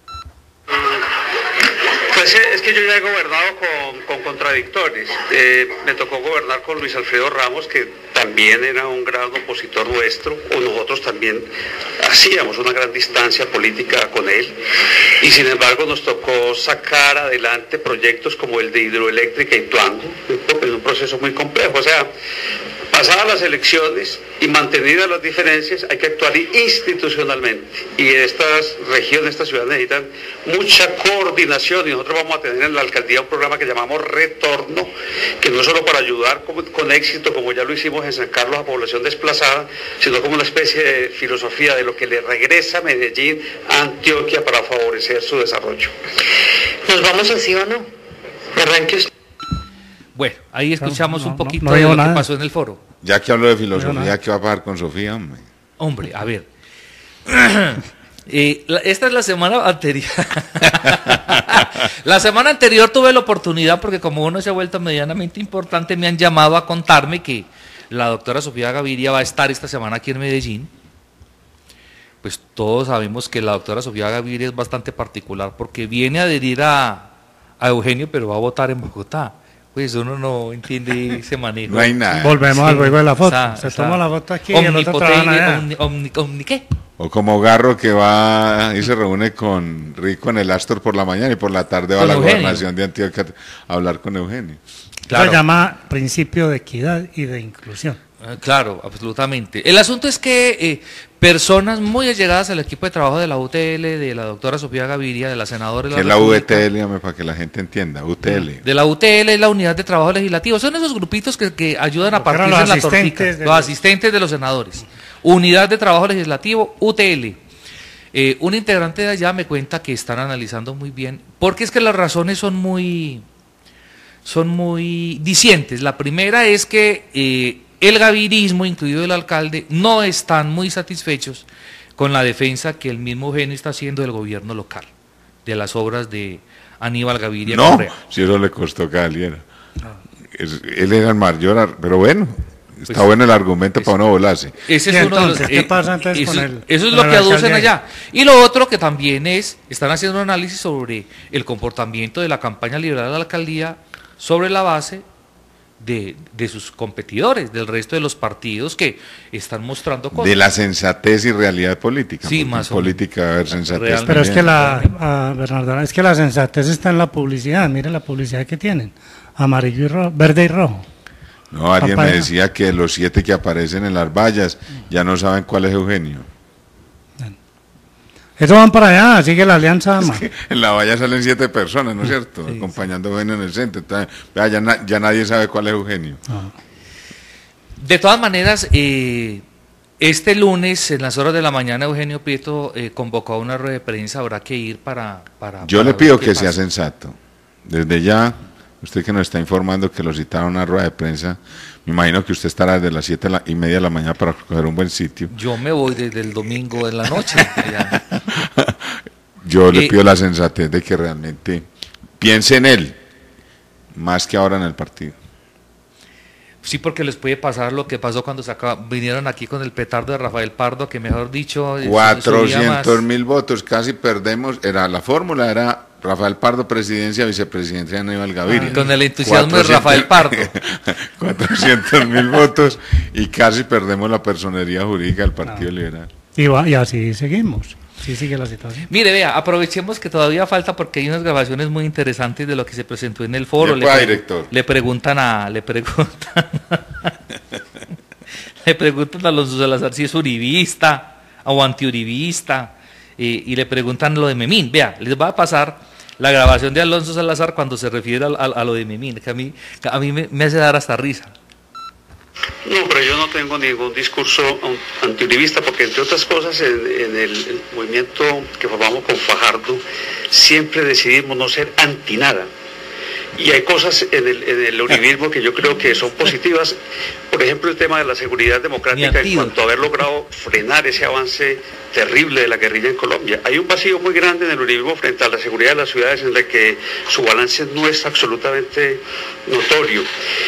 Pues es que yo ya he gobernado con, con contradictores. Eh, me tocó gobernar con Luis Alfredo Ramos, que también era un gran opositor nuestro, o nosotros también hacíamos una gran distancia política con él, y sin embargo nos tocó sacar adelante proyectos como el de hidroeléctrica Ituango, en un proceso muy complejo. O sea, pasadas las elecciones y mantenidas las diferencias, hay que actuar institucionalmente. Y estas regiones, estas ciudades necesitan mucha coordinación, y nosotros vamos a tener en la alcaldía un programa que llamamos Retorno, que no es solo para ayudar con, con éxito, como ya lo hicimos en San Carlos a población desplazada, sino como una especie de filosofía de lo que le regresa a Medellín, a Antioquia, para favorecer su desarrollo. ¿Nos vamos así o no? Arranque usted. Bueno, ahí escuchamos no, no, un poquito no, no de lo nada. que pasó en el foro. Ya que hablo de filosofía, ¿qué va a pasar con Sofía, hombre? Hombre, a ver. eh, la, esta es la semana anterior. La semana anterior tuve la oportunidad, porque como uno se ha vuelto medianamente importante, me han llamado a contarme que la doctora Sofía Gaviria va a estar esta semana aquí en Medellín. Pues todos sabemos que la doctora Sofía Gaviria es bastante particular, porque viene a adherir a, a Eugenio, pero va a votar en Bogotá. Pues uno no entiende ese manejo. No hay nada. Volvemos Sí, al juego de la foto. o sea, Se o sea, toma la foto aquí y el otro trabaja allá. omni, omni, omni, ¿qué? O como Garro, que va y se reúne con Rico en el Astor por la mañana y por la tarde va Con a la Eugenio. gobernación de Antioquia a hablar con Eugenio. Claro. Se llama principio de equidad y de inclusión. Ah, claro, absolutamente. El asunto es que eh, personas muy allegadas al equipo de trabajo de la U T L, de la doctora Sofía Gaviria, de la senadora de Que la es la República, U T L, hombre, para que la gente entienda, U T L. de la U T L, es la Unidad de Trabajo Legislativo, son esos grupitos que, que ayudan a Porque partirse eran los en la asistentes tortica, de los los- asistentes de los senadores. Unidad de Trabajo Legislativo, U T L. Eh, un integrante de allá me cuenta que están analizando muy bien, porque es que las razones son muy, son muy dicientes. La primera es que eh, el gavirismo, incluido el alcalde, no están muy satisfechos con la defensa que el mismo Eugenio está haciendo del gobierno local, de las obras de Aníbal Gaviria No, Correa. si eso le costó que saliera. Es- él era el mayor, ar- pero bueno, está Pues, bueno el argumento es- para no volarse. Ese ¿Y es uno de los, entonces qué pasa entonces eso, con el- eso es con lo el que aducen alcalde? allá. Y lo otro que también es, están haciendo un análisis sobre el comportamiento de la campaña liberal de la alcaldía sobre la base de, de sus competidores, del resto de los partidos que están mostrando cosas. De la sensatez y realidad política. Sí, porque más en o menos. política va a haber sensatez. Realmente. Pero es que también. la, ah, Bernardo, es que la sensatez está en la publicidad. Mire la publicidad que tienen. Amarillo y rojo, verde y rojo. No, alguien Papaya. me decía que los siete que aparecen en las vallas ya no saben cuál es Eugenio. Eso van para allá, sigue la alianza. ma. En la valla salen siete personas, ¿no es cierto? Sí, Acompañando a Eugenio en el centro. Entonces, vea, ya, na- ya nadie sabe cuál es Eugenio. De todas maneras, eh, este lunes, en las horas de la mañana, Eugenio Prieto eh, convocó a una rueda de prensa, habrá que ir para... para Yo para le ver pido qué que sea pasa. sensato. desde ya, usted que nos está informando que lo citaron a una rueda de prensa, me imagino que usted estará desde las siete y media de la mañana para coger un buen sitio. Yo me voy desde el domingo en la noche. Yo le eh, pido la sensatez de que realmente piense en él, más que ahora en el partido. Sí, porque les puede pasar lo que pasó cuando saca, vinieron aquí con el petardo de Rafael Pardo, que mejor dicho... cuatrocientos mil votos, casi perdemos, era la fórmula, era Rafael Pardo presidencia, vicepresidencia Aníbal Gaviria. Ah, con el entusiasmo de Rafael Pardo. cuatrocientos mil votos y casi perdemos la personería jurídica del Partido no. Liberal. Y, va, y así seguimos. Sí, sigue la situación. Mire, vea, aprovechemos que todavía falta porque hay unas grabaciones muy interesantes de lo que se presentó en el foro. Le, le, director. le preguntan a, le preguntan, le preguntan a Alonso Salazar si es uribista o antiuribista eh, y le preguntan lo de Memín. Vea, les va a pasar la grabación de Alonso Salazar cuando se refiere a, a, a lo de Memín, que a mí, que a mí me, me hace dar hasta risa. No, pero yo no tengo ningún discurso antiuribista porque, entre otras cosas, en, en el, el movimiento que formamos con Fajardo siempre decidimos no ser anti nada. Y hay cosas en el, en el uribismo que yo creo que son positivas. Por ejemplo, el tema de la seguridad democrática en cuanto a haber logrado frenar ese avance terrible de la guerrilla en Colombia. Hay un vacío muy grande en el uribismo frente a la seguridad de las ciudades en la que su balance no es absolutamente notorio.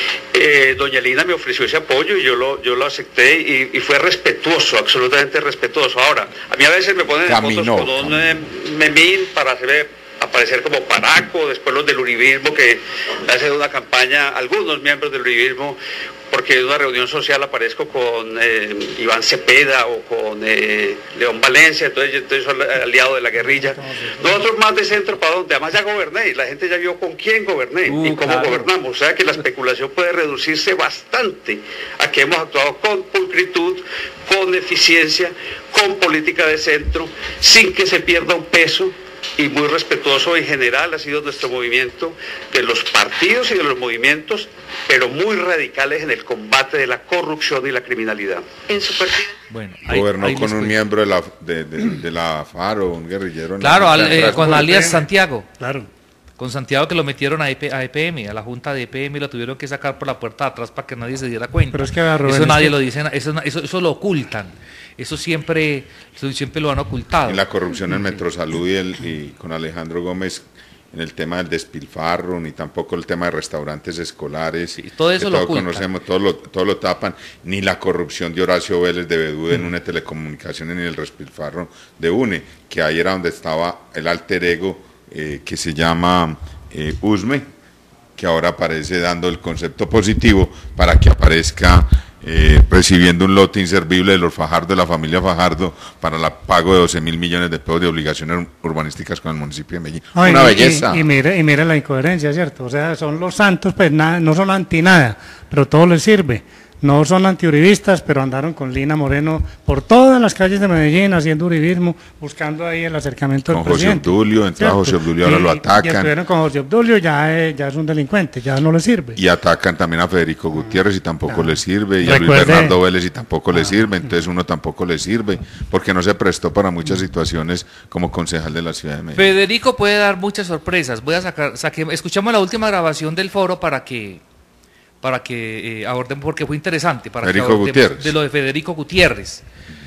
Eh, doña Lina me ofreció ese apoyo y yo lo, yo lo acepté y, y fue respetuoso, absolutamente respetuoso. Ahora, a mí a veces me ponen Caminó, en fotos con un eh, memín para hacer aparecer como paraco, después los del uribismo que hacen una campaña, algunos miembros del uribismo, porque en una reunión social aparezco con eh, Iván Cepeda o con eh, León Valencia, entonces yo entonces soy aliado de la guerrilla. Nosotros más de centro para donde, además ya goberné, y la gente ya vio con quién goberné uh, y cómo claro. gobernamos, o sea que la especulación puede reducirse bastante a que hemos actuado con pulcritud, con eficiencia, con política de centro, sin que se pierda un peso. Y muy respetuoso en general ha sido nuestro movimiento de los partidos y de los movimientos, pero muy radicales en el combate de la corrupción y la criminalidad. En su partido. Bueno, gobernó con un miembro de la, de, de, de la FARO, un guerrillero. Claro, al, eh, con alias Santiago. Claro. Con Santiago, que lo metieron a, E P, a E P M, a la junta de E P M, y lo tuvieron que sacar por la puerta de atrás para que nadie se diera cuenta. Pero es que agarró eso nadie este... lo dice, eso, eso, eso lo ocultan. Eso siempre, eso siempre lo han ocultado. Y la corrupción en Metrosalud y, el, y con Alejandro Gómez en el tema del despilfarro, ni tampoco el tema de restaurantes escolares. Sí, todo eso lo ocultan. Conocemos, todo lo, todo lo tapan, ni la corrupción de Horacio Vélez de Bedú en mm. UNE Telecomunicaciones, ni el despilfarro de UNE, que ahí era donde estaba el alter ego eh, que se llama eh, Usme, que ahora aparece dando el concepto positivo para que aparezca Eh, recibiendo un lote inservible de los Fajardo, de la familia Fajardo, para el pago de doce mil millones de pesos de obligaciones urbanísticas con el municipio de Medellín. Ay, Una y, belleza. Y, y, mire, y mire la incoherencia, ¿cierto? O sea, son los santos, pues nada, no son anti nada, pero todo les sirve. No son antiuribistas, pero andaron con Lina Moreno por todas las calles de Medellín haciendo uribismo, buscando ahí el acercamiento con del presidente. Con José Obdulio, entra José Obdulio, ahora y, lo atacan. Y estuvieron con José Obdulio, ya, eh, ya es un delincuente, ya no le sirve. Y atacan también a Federico Gutiérrez y tampoco ah, le sirve, y recuerde, a Luis Bernardo Vélez y tampoco ah, le sirve, sí. entonces uno tampoco le sirve, porque no se prestó para muchas situaciones como concejal de la ciudad de Medellín. Federico puede dar muchas sorpresas. Voy a sacar, saque, escuchamos la última grabación del foro para que para que eh, aborden, porque fue interesante, para Federico que abordemos Gutiérrez. de lo de Federico Gutiérrez,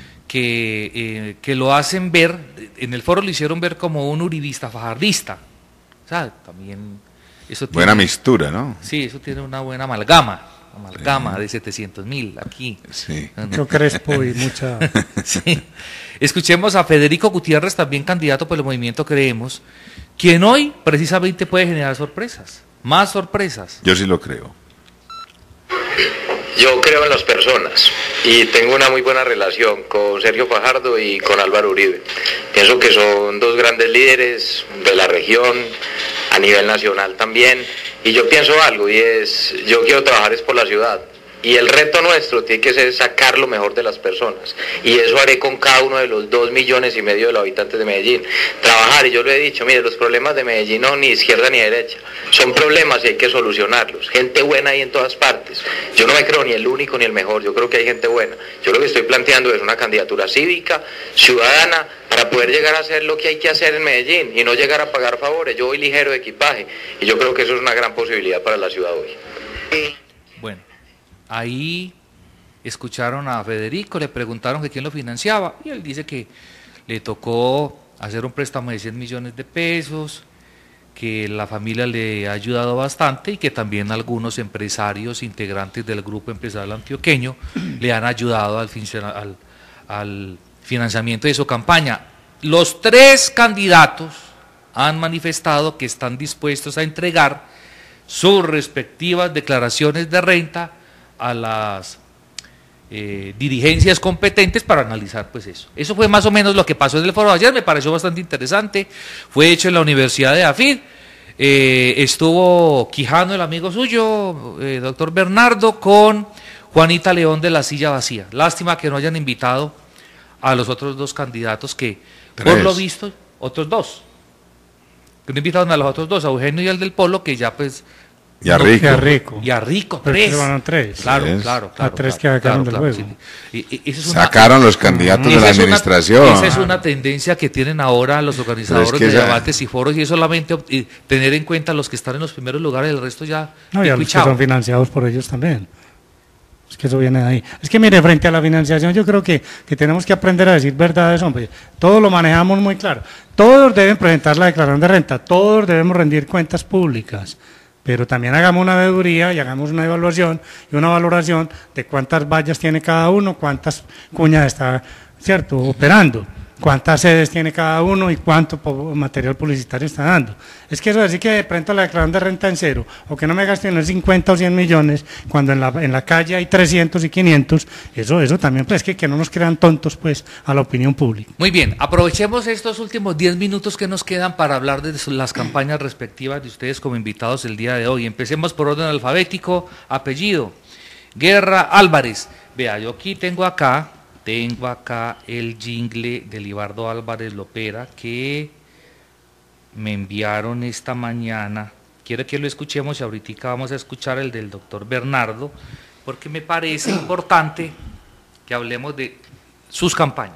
que, eh, que lo hacen ver, en el foro lo hicieron ver como un uribista fajardista, ¿sabes? También eso tiene, buena mixtura, ¿no? Sí, eso tiene una buena amalgama, amalgama sí. de setecientos mil aquí. Sí. Mucho Crespo y mucha... sí. Escuchemos a Federico Gutiérrez, también candidato por el movimiento Creemos, quien hoy precisamente puede generar sorpresas, más sorpresas. Yo sí lo creo. Yo creo en las personas y tengo una muy buena relación con Sergio Fajardo y con Álvaro Uribe. Pienso que son dos grandes líderes de la región, a nivel nacional también, y yo pienso algo, y es, yo quiero trabajar es por la ciudad. Y el reto nuestro tiene que ser sacar lo mejor de las personas. Y eso haré con cada uno de los dos millones y medio de los habitantes de Medellín. Trabajar, y yo lo he dicho, mire, los problemas de Medellín no ni izquierda ni derecha. Son problemas y hay que solucionarlos. Gente buena hay en todas partes. Yo no me creo ni el único ni el mejor, yo creo que hay gente buena. Yo lo que estoy planteando es una candidatura cívica, ciudadana, para para poder llegar a hacer lo que hay que hacer en Medellín y no llegar a pagar favores. Yo voy ligero de equipaje y yo creo que eso es una gran posibilidad para la ciudad hoy. Bueno, ahí escucharon a Federico, le preguntaron que quién lo financiaba y él dice que le tocó hacer un préstamo de cien millones de pesos, que la familia le ha ayudado bastante y que también algunos empresarios integrantes del grupo empresarial antioqueño le han ayudado al, al, al financiamiento de su campaña. Los tres candidatos han manifestado que están dispuestos a entregar sus respectivas declaraciones de renta a las eh, dirigencias competentes para analizar pues eso. Eso fue más o menos lo que pasó en el foro de ayer, me pareció bastante interesante, fue hecho en la Universidad de AFID, eh, estuvo Quijano, el amigo suyo, eh, doctor Bernardo, con Juanita León de la Silla Vacía. Lástima que no hayan invitado a los otros dos candidatos que, Tres. por lo visto, otros dos, que no invitaron a los otros dos, a Eugenio y al del Polo, que ya pues... Y a Rico. Y a Rico. Y a Rico, Pero tres. Van tres. Claro, Tres. claro, claro. A tres claro, que sacaron claro, del claro, juego. sí. Y- y- esa es una- Sacaron los candidatos de esa la es una- administración. esa es una tendencia que tienen ahora los organizadores Pero es que de esa- debates y foros, y es solamente op- y tener en cuenta los que están en los primeros lugares, el resto ya... No, y pico a y los que chao. son financiados por ellos también. Es que eso viene de ahí. Es que mire, frente a la financiación yo creo que, que tenemos que aprender a decir verdades, hombre. Todos lo manejamos muy claro. Todos deben presentar la declaración de renta, todos debemos rendir cuentas públicas, pero también hagamos una veeduría y hagamos una evaluación y una valoración de cuántas vallas tiene cada uno, cuántas cuñas está, ¿cierto?, operando, cuántas sedes tiene cada uno y cuánto po- material publicitario está dando. Es que eso decir que de pronto la declaración de renta en cero, o que no me gaste en cincuenta o cien millones, cuando en la, en la calle hay trescientos y quinientos, eso, eso también, pues, que, que no nos crean tontos, pues, a la opinión pública. Muy bien, aprovechemos estos últimos diez minutos que nos quedan para hablar de las campañas respectivas de ustedes como invitados el día de hoy. Empecemos por orden alfabético, apellido, Guerra Álvarez. Vea, yo aquí tengo acá, tengo acá el jingle de Libardo Álvarez Lopera que me enviaron esta mañana. Quiero que lo escuchemos y ahorita vamos a escuchar el del doctor Bernardo, porque me parece importante que hablemos de sus campañas.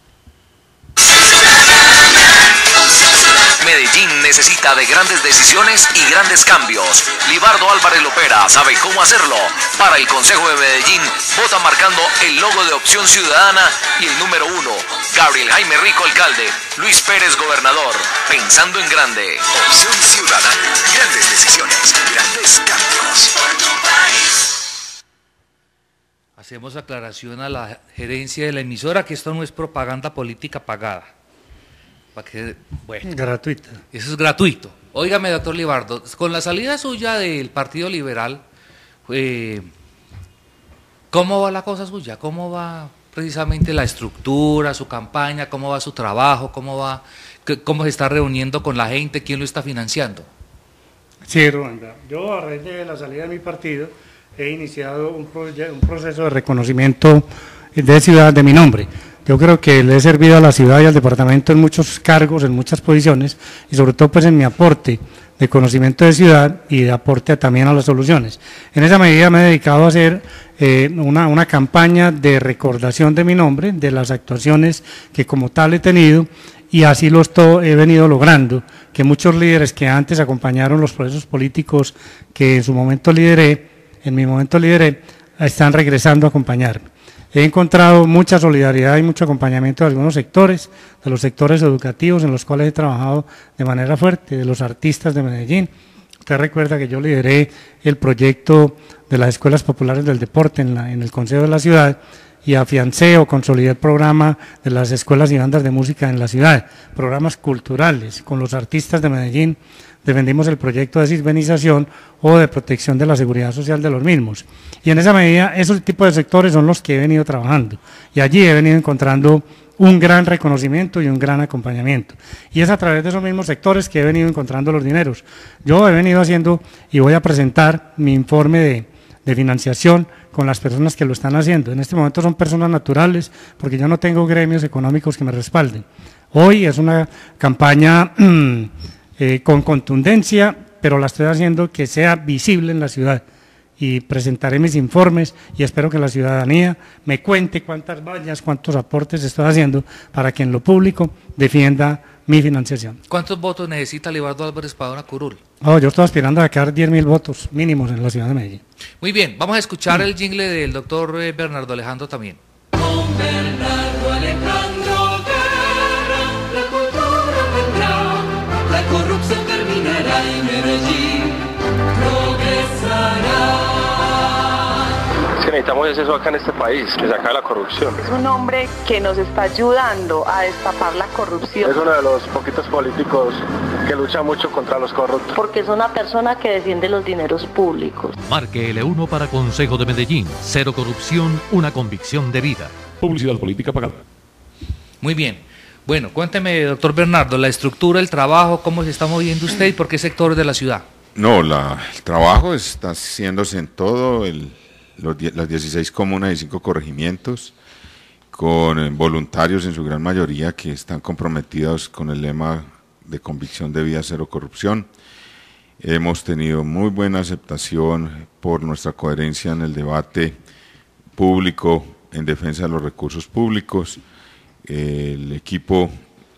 Medellín necesita de grandes decisiones y grandes cambios. Libardo Álvarez Lopera sabe cómo hacerlo. Para el Consejo de Medellín, vota marcando el logo de Opción Ciudadana y el número uno. Gabriel Jaime Rico, alcalde. Luis Pérez, gobernador. Pensando en grande. Opción Ciudadana. Grandes decisiones, grandes cambios. Hacemos aclaración a la gerencia de la emisora que esto no es propaganda política pagada. Para que, bueno, Gratuita. eso es gratuito. Óigame, doctor Libardo, con la salida suya del Partido Liberal, eh, ¿cómo va la cosa suya? ¿Cómo va precisamente la estructura, su campaña? ¿Cómo va su trabajo? ¿Cómo va, qué- cómo se está reuniendo con la gente? ¿Quién lo está financiando? Sí, Rubén, vea, yo a raíz de la salida de mi partido he iniciado un, proye- un proceso de reconocimiento de ciudad de mi nombre. Yo creo que le he servido a la ciudad y al departamento en muchos cargos, en muchas posiciones, y sobre todo pues en mi aporte de conocimiento de ciudad y de aporte también a las soluciones. En esa medida me he dedicado a hacer eh, una, una campaña de recordación de mi nombre, de las actuaciones que como tal he tenido, y así lo esto- he venido logrando, que muchos líderes que antes acompañaron los procesos políticos que en su momento lideré, en mi momento lideré, están regresando a acompañarme. He encontrado mucha solidaridad y mucho acompañamiento de algunos sectores, de los sectores educativos en los cuales he trabajado de manera fuerte, de los artistas de Medellín. Usted recuerda que yo lideré el proyecto de las escuelas populares del deporte en, la, en el Consejo de la Ciudad y afiancé o consolidé el programa de las escuelas y bandas de música en la ciudad, programas culturales con los artistas de Medellín. Defendimos el proyecto de cispenización o de protección de la seguridad social de los mismos. Y en esa medida, esos tipos de sectores son los que he venido trabajando. Y allí he venido encontrando un gran reconocimiento y un gran acompañamiento. Y es a través de esos mismos sectores que he venido encontrando los dineros. Yo he venido haciendo y voy a presentar mi informe de, de financiación con las personas que lo están haciendo. En este momento son personas naturales, porque yo no tengo gremios económicos que me respalden. Hoy es una campaña eh, con contundencia, pero la estoy haciendo que sea visible en la ciudad y presentaré mis informes y espero que la ciudadanía me cuente cuántas vallas, cuántos aportes estoy haciendo para que en lo público defienda mi financiación. ¿Cuántos votos necesita Libardo Álvarez para una curul? Oh, yo estoy aspirando a sacar diez mil votos mínimos en la ciudad de Medellín. Muy bien, vamos a escuchar el jingle del doctor Bernardo Alejandro también. Con Bernardo Alejandro Guerra, la cultura vendrá, la corrupción terminará y Medellín progresará. Es que necesitamos eso acá en este país, que se acabe la corrupción. Es un hombre que nos está ayudando a destapar la corrupción. Es uno de los poquitos políticos que lucha mucho contra los corruptos. Porque es una persona que defiende los dineros públicos. Marque L uno para Consejo de Medellín. Cero corrupción, una convicción de vida. Publicidad política pagada. Muy bien. Bueno, cuénteme, doctor Bernardo, la estructura, el trabajo, cómo se está moviendo usted y por qué sectores de la ciudad. No, la, el trabajo está haciéndose en todo el... Los, las dieciséis comunas y cinco corregimientos, con eh, voluntarios en su gran mayoría que están comprometidos con el lema de convicción de vida, cero corrupción. Hemos tenido muy buena aceptación por nuestra coherencia en el debate público en defensa de los recursos públicos. Eh, el equipo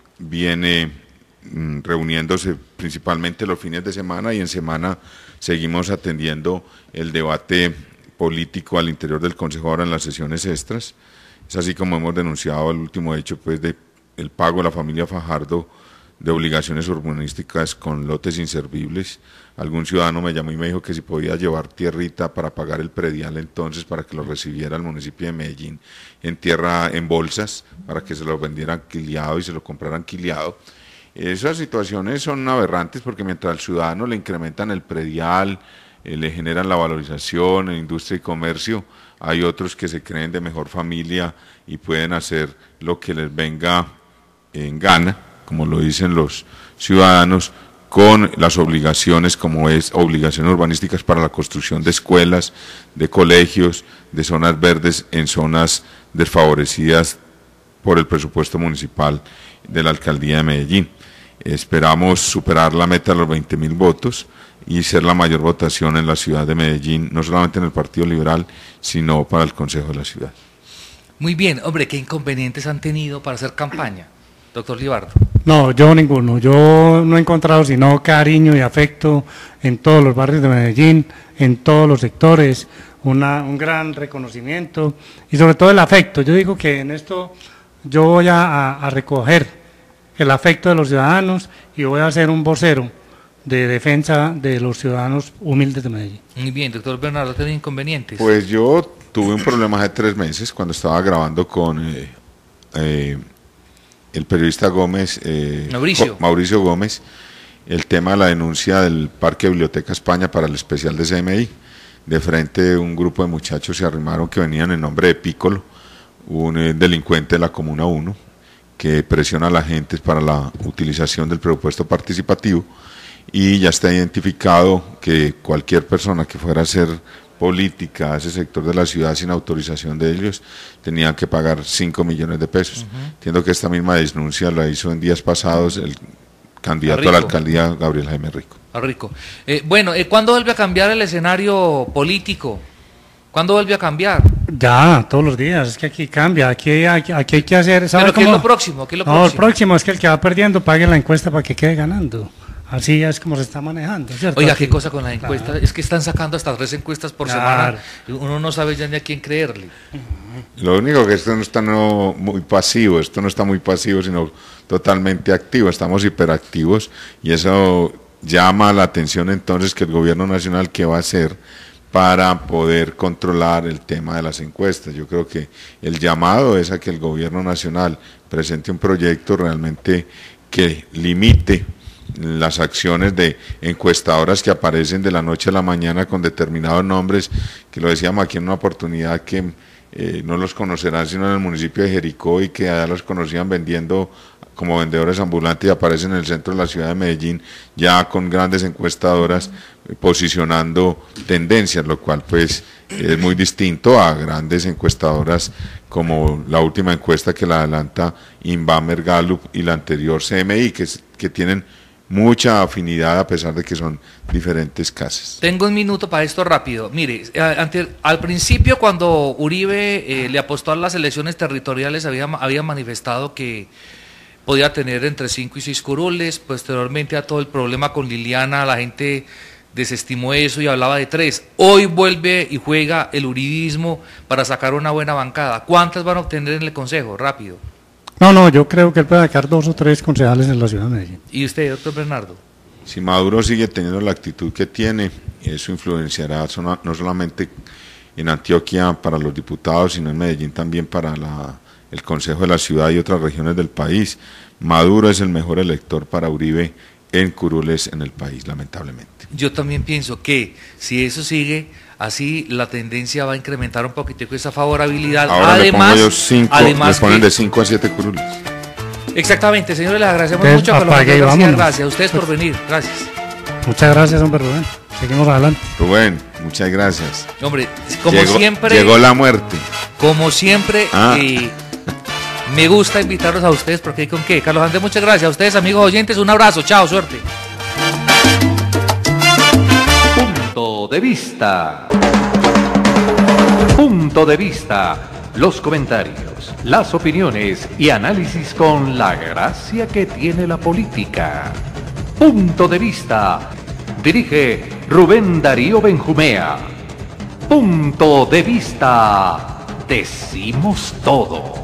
viene mm, reuniéndose principalmente los fines de semana y en semana seguimos atendiendo el debate político al interior del Consejo ahora en las sesiones extras. Es así como hemos denunciado el último hecho pues de el pago de la familia Fajardo de obligaciones urbanísticas con lotes inservibles. Algún ciudadano me llamó y me dijo que si podía llevar tierrita para pagar el predial entonces para que lo recibiera el municipio de Medellín en tierra en bolsas para que se lo vendieran quiliado y se lo compraran quiliado. Esas situaciones son aberrantes porque mientras al ciudadano le incrementan el predial, Eh, le generan la valorización en industria y comercio, hay otros que se creen de mejor familia y pueden hacer lo que les venga en gana, como lo dicen los ciudadanos, con las obligaciones como es obligaciones urbanísticas para la construcción de escuelas, de colegios, de zonas verdes en zonas desfavorecidas por el presupuesto municipal de la Alcaldía de Medellín. Esperamos superar la meta de los veinte mil votos y ser la mayor votación en la ciudad de Medellín, no solamente en el Partido Liberal, sino para el Consejo de la Ciudad. Muy bien, hombre, ¿qué inconvenientes han tenido para hacer campaña, doctor Libardo? No, yo ninguno, yo no he encontrado sino cariño y afecto en todos los barrios de Medellín, en todos los sectores, una, un gran reconocimiento y sobre todo el afecto. Yo digo que en esto yo voy a, a, a recoger el afecto de los ciudadanos y voy a ser un vocero de defensa de los ciudadanos humildes de Medellín. Muy bien, doctor Bernardo, ¿tiene inconvenientes? Pues yo tuve un problema hace tres meses cuando estaba grabando con eh, eh, el periodista Gómez, eh, Mauricio. Mauricio Gómez, el tema de la denuncia del Parque Biblioteca España para el especial de C M I. De frente un grupo de muchachos se arrimaron que venían en nombre de Piccolo, un eh, delincuente de la Comuna uno, que presiona a la gente para la utilización del presupuesto participativo. Y ya está identificado que cualquier persona que fuera a hacer política a ese sector de la ciudad sin autorización de ellos tenía que pagar cinco millones de pesos. Uh-huh. Entiendo que esta misma denuncia la hizo en días pasados el candidato a la alcaldía, Gabriel Jaime Rico. A Rico. Eh, bueno, eh, ¿cuándo vuelve a cambiar el escenario político? ¿Cuándo vuelve a cambiar? Ya, todos los días, es que aquí cambia, aquí, aquí, aquí hay que hacer... ¿sabe ¿Pero qué cómo? es lo próximo? ¿Qué es lo no, próximo? el próximo es que el que va perdiendo pague la encuesta para que quede ganando. Así es como se está manejando, ¿cierto? Oiga, qué cosa con las encuestas, claro. Es que están sacando hasta tres encuestas por claro. semana, uno no sabe ya ni a quién creerle. Lo único que esto no está no, muy pasivo, esto no está muy pasivo, sino totalmente activo, estamos hiperactivos y eso llama la atención entonces que el gobierno nacional, ¿qué va a hacer para poder controlar el tema de las encuestas? Yo creo que el llamado es a que el gobierno nacional presente un proyecto realmente que limite las acciones de encuestadoras que aparecen de la noche a la mañana con determinados nombres, que lo decíamos aquí en una oportunidad que eh, no los conocerán sino en el municipio de Jericó y que allá los conocían vendiendo como vendedores ambulantes y aparecen en el centro de la ciudad de Medellín ya con grandes encuestadoras eh, posicionando tendencias, lo cual pues es muy distinto a grandes encuestadoras como la última encuesta que la adelanta Inbamer Gallup y la anterior C M I, que, que tienen mucha afinidad a pesar de que son diferentes casas. Tengo un minuto para esto rápido. Mire, ante, al principio cuando Uribe eh, le apostó a las elecciones territoriales había, había manifestado que podía tener entre cinco y seis curules. Posteriormente a todo el problema con Liliana la gente desestimó eso y hablaba de tres. Hoy vuelve y juega el uribismo para sacar una buena bancada. ¿Cuántas van a obtener en el Consejo? Rápido. No, no, yo creo que él puede sacar dos o tres concejales en la ciudad de Medellín. ¿Y usted, doctor Bernardo? Si Maduro sigue teniendo la actitud que tiene, eso influenciará no solamente en Antioquia para los diputados, sino en Medellín también para la, el Consejo de la Ciudad y otras regiones del país. Maduro es el mejor elector para Uribe en curules en el país, lamentablemente. Yo también pienso que si eso sigue así, la tendencia va a incrementar un poquitico esa favorabilidad. Ahora además, le pongo yo cinco, además le ponen que, de cinco a siete curules. Exactamente, señores, les agradecemos Entonces, mucho. apague y García, vámonos. gracias a ustedes por venir, gracias. Muchas gracias, hombre Rubén. Seguimos adelante. Rubén, muchas gracias. Hombre, como llegó, siempre... Llegó la muerte. Como siempre, Ah. eh, me gusta invitarlos a ustedes porque hay con qué. Carlos Andrés, muchas gracias. A ustedes, amigos oyentes, un abrazo. Chao, suerte. Punto de vista. Punto de vista. Los comentarios, las opiniones y análisis con la gracia que tiene la política. Punto de vista. Dirige Rubén Darío Benjumea. Punto de vista. Decimos todo.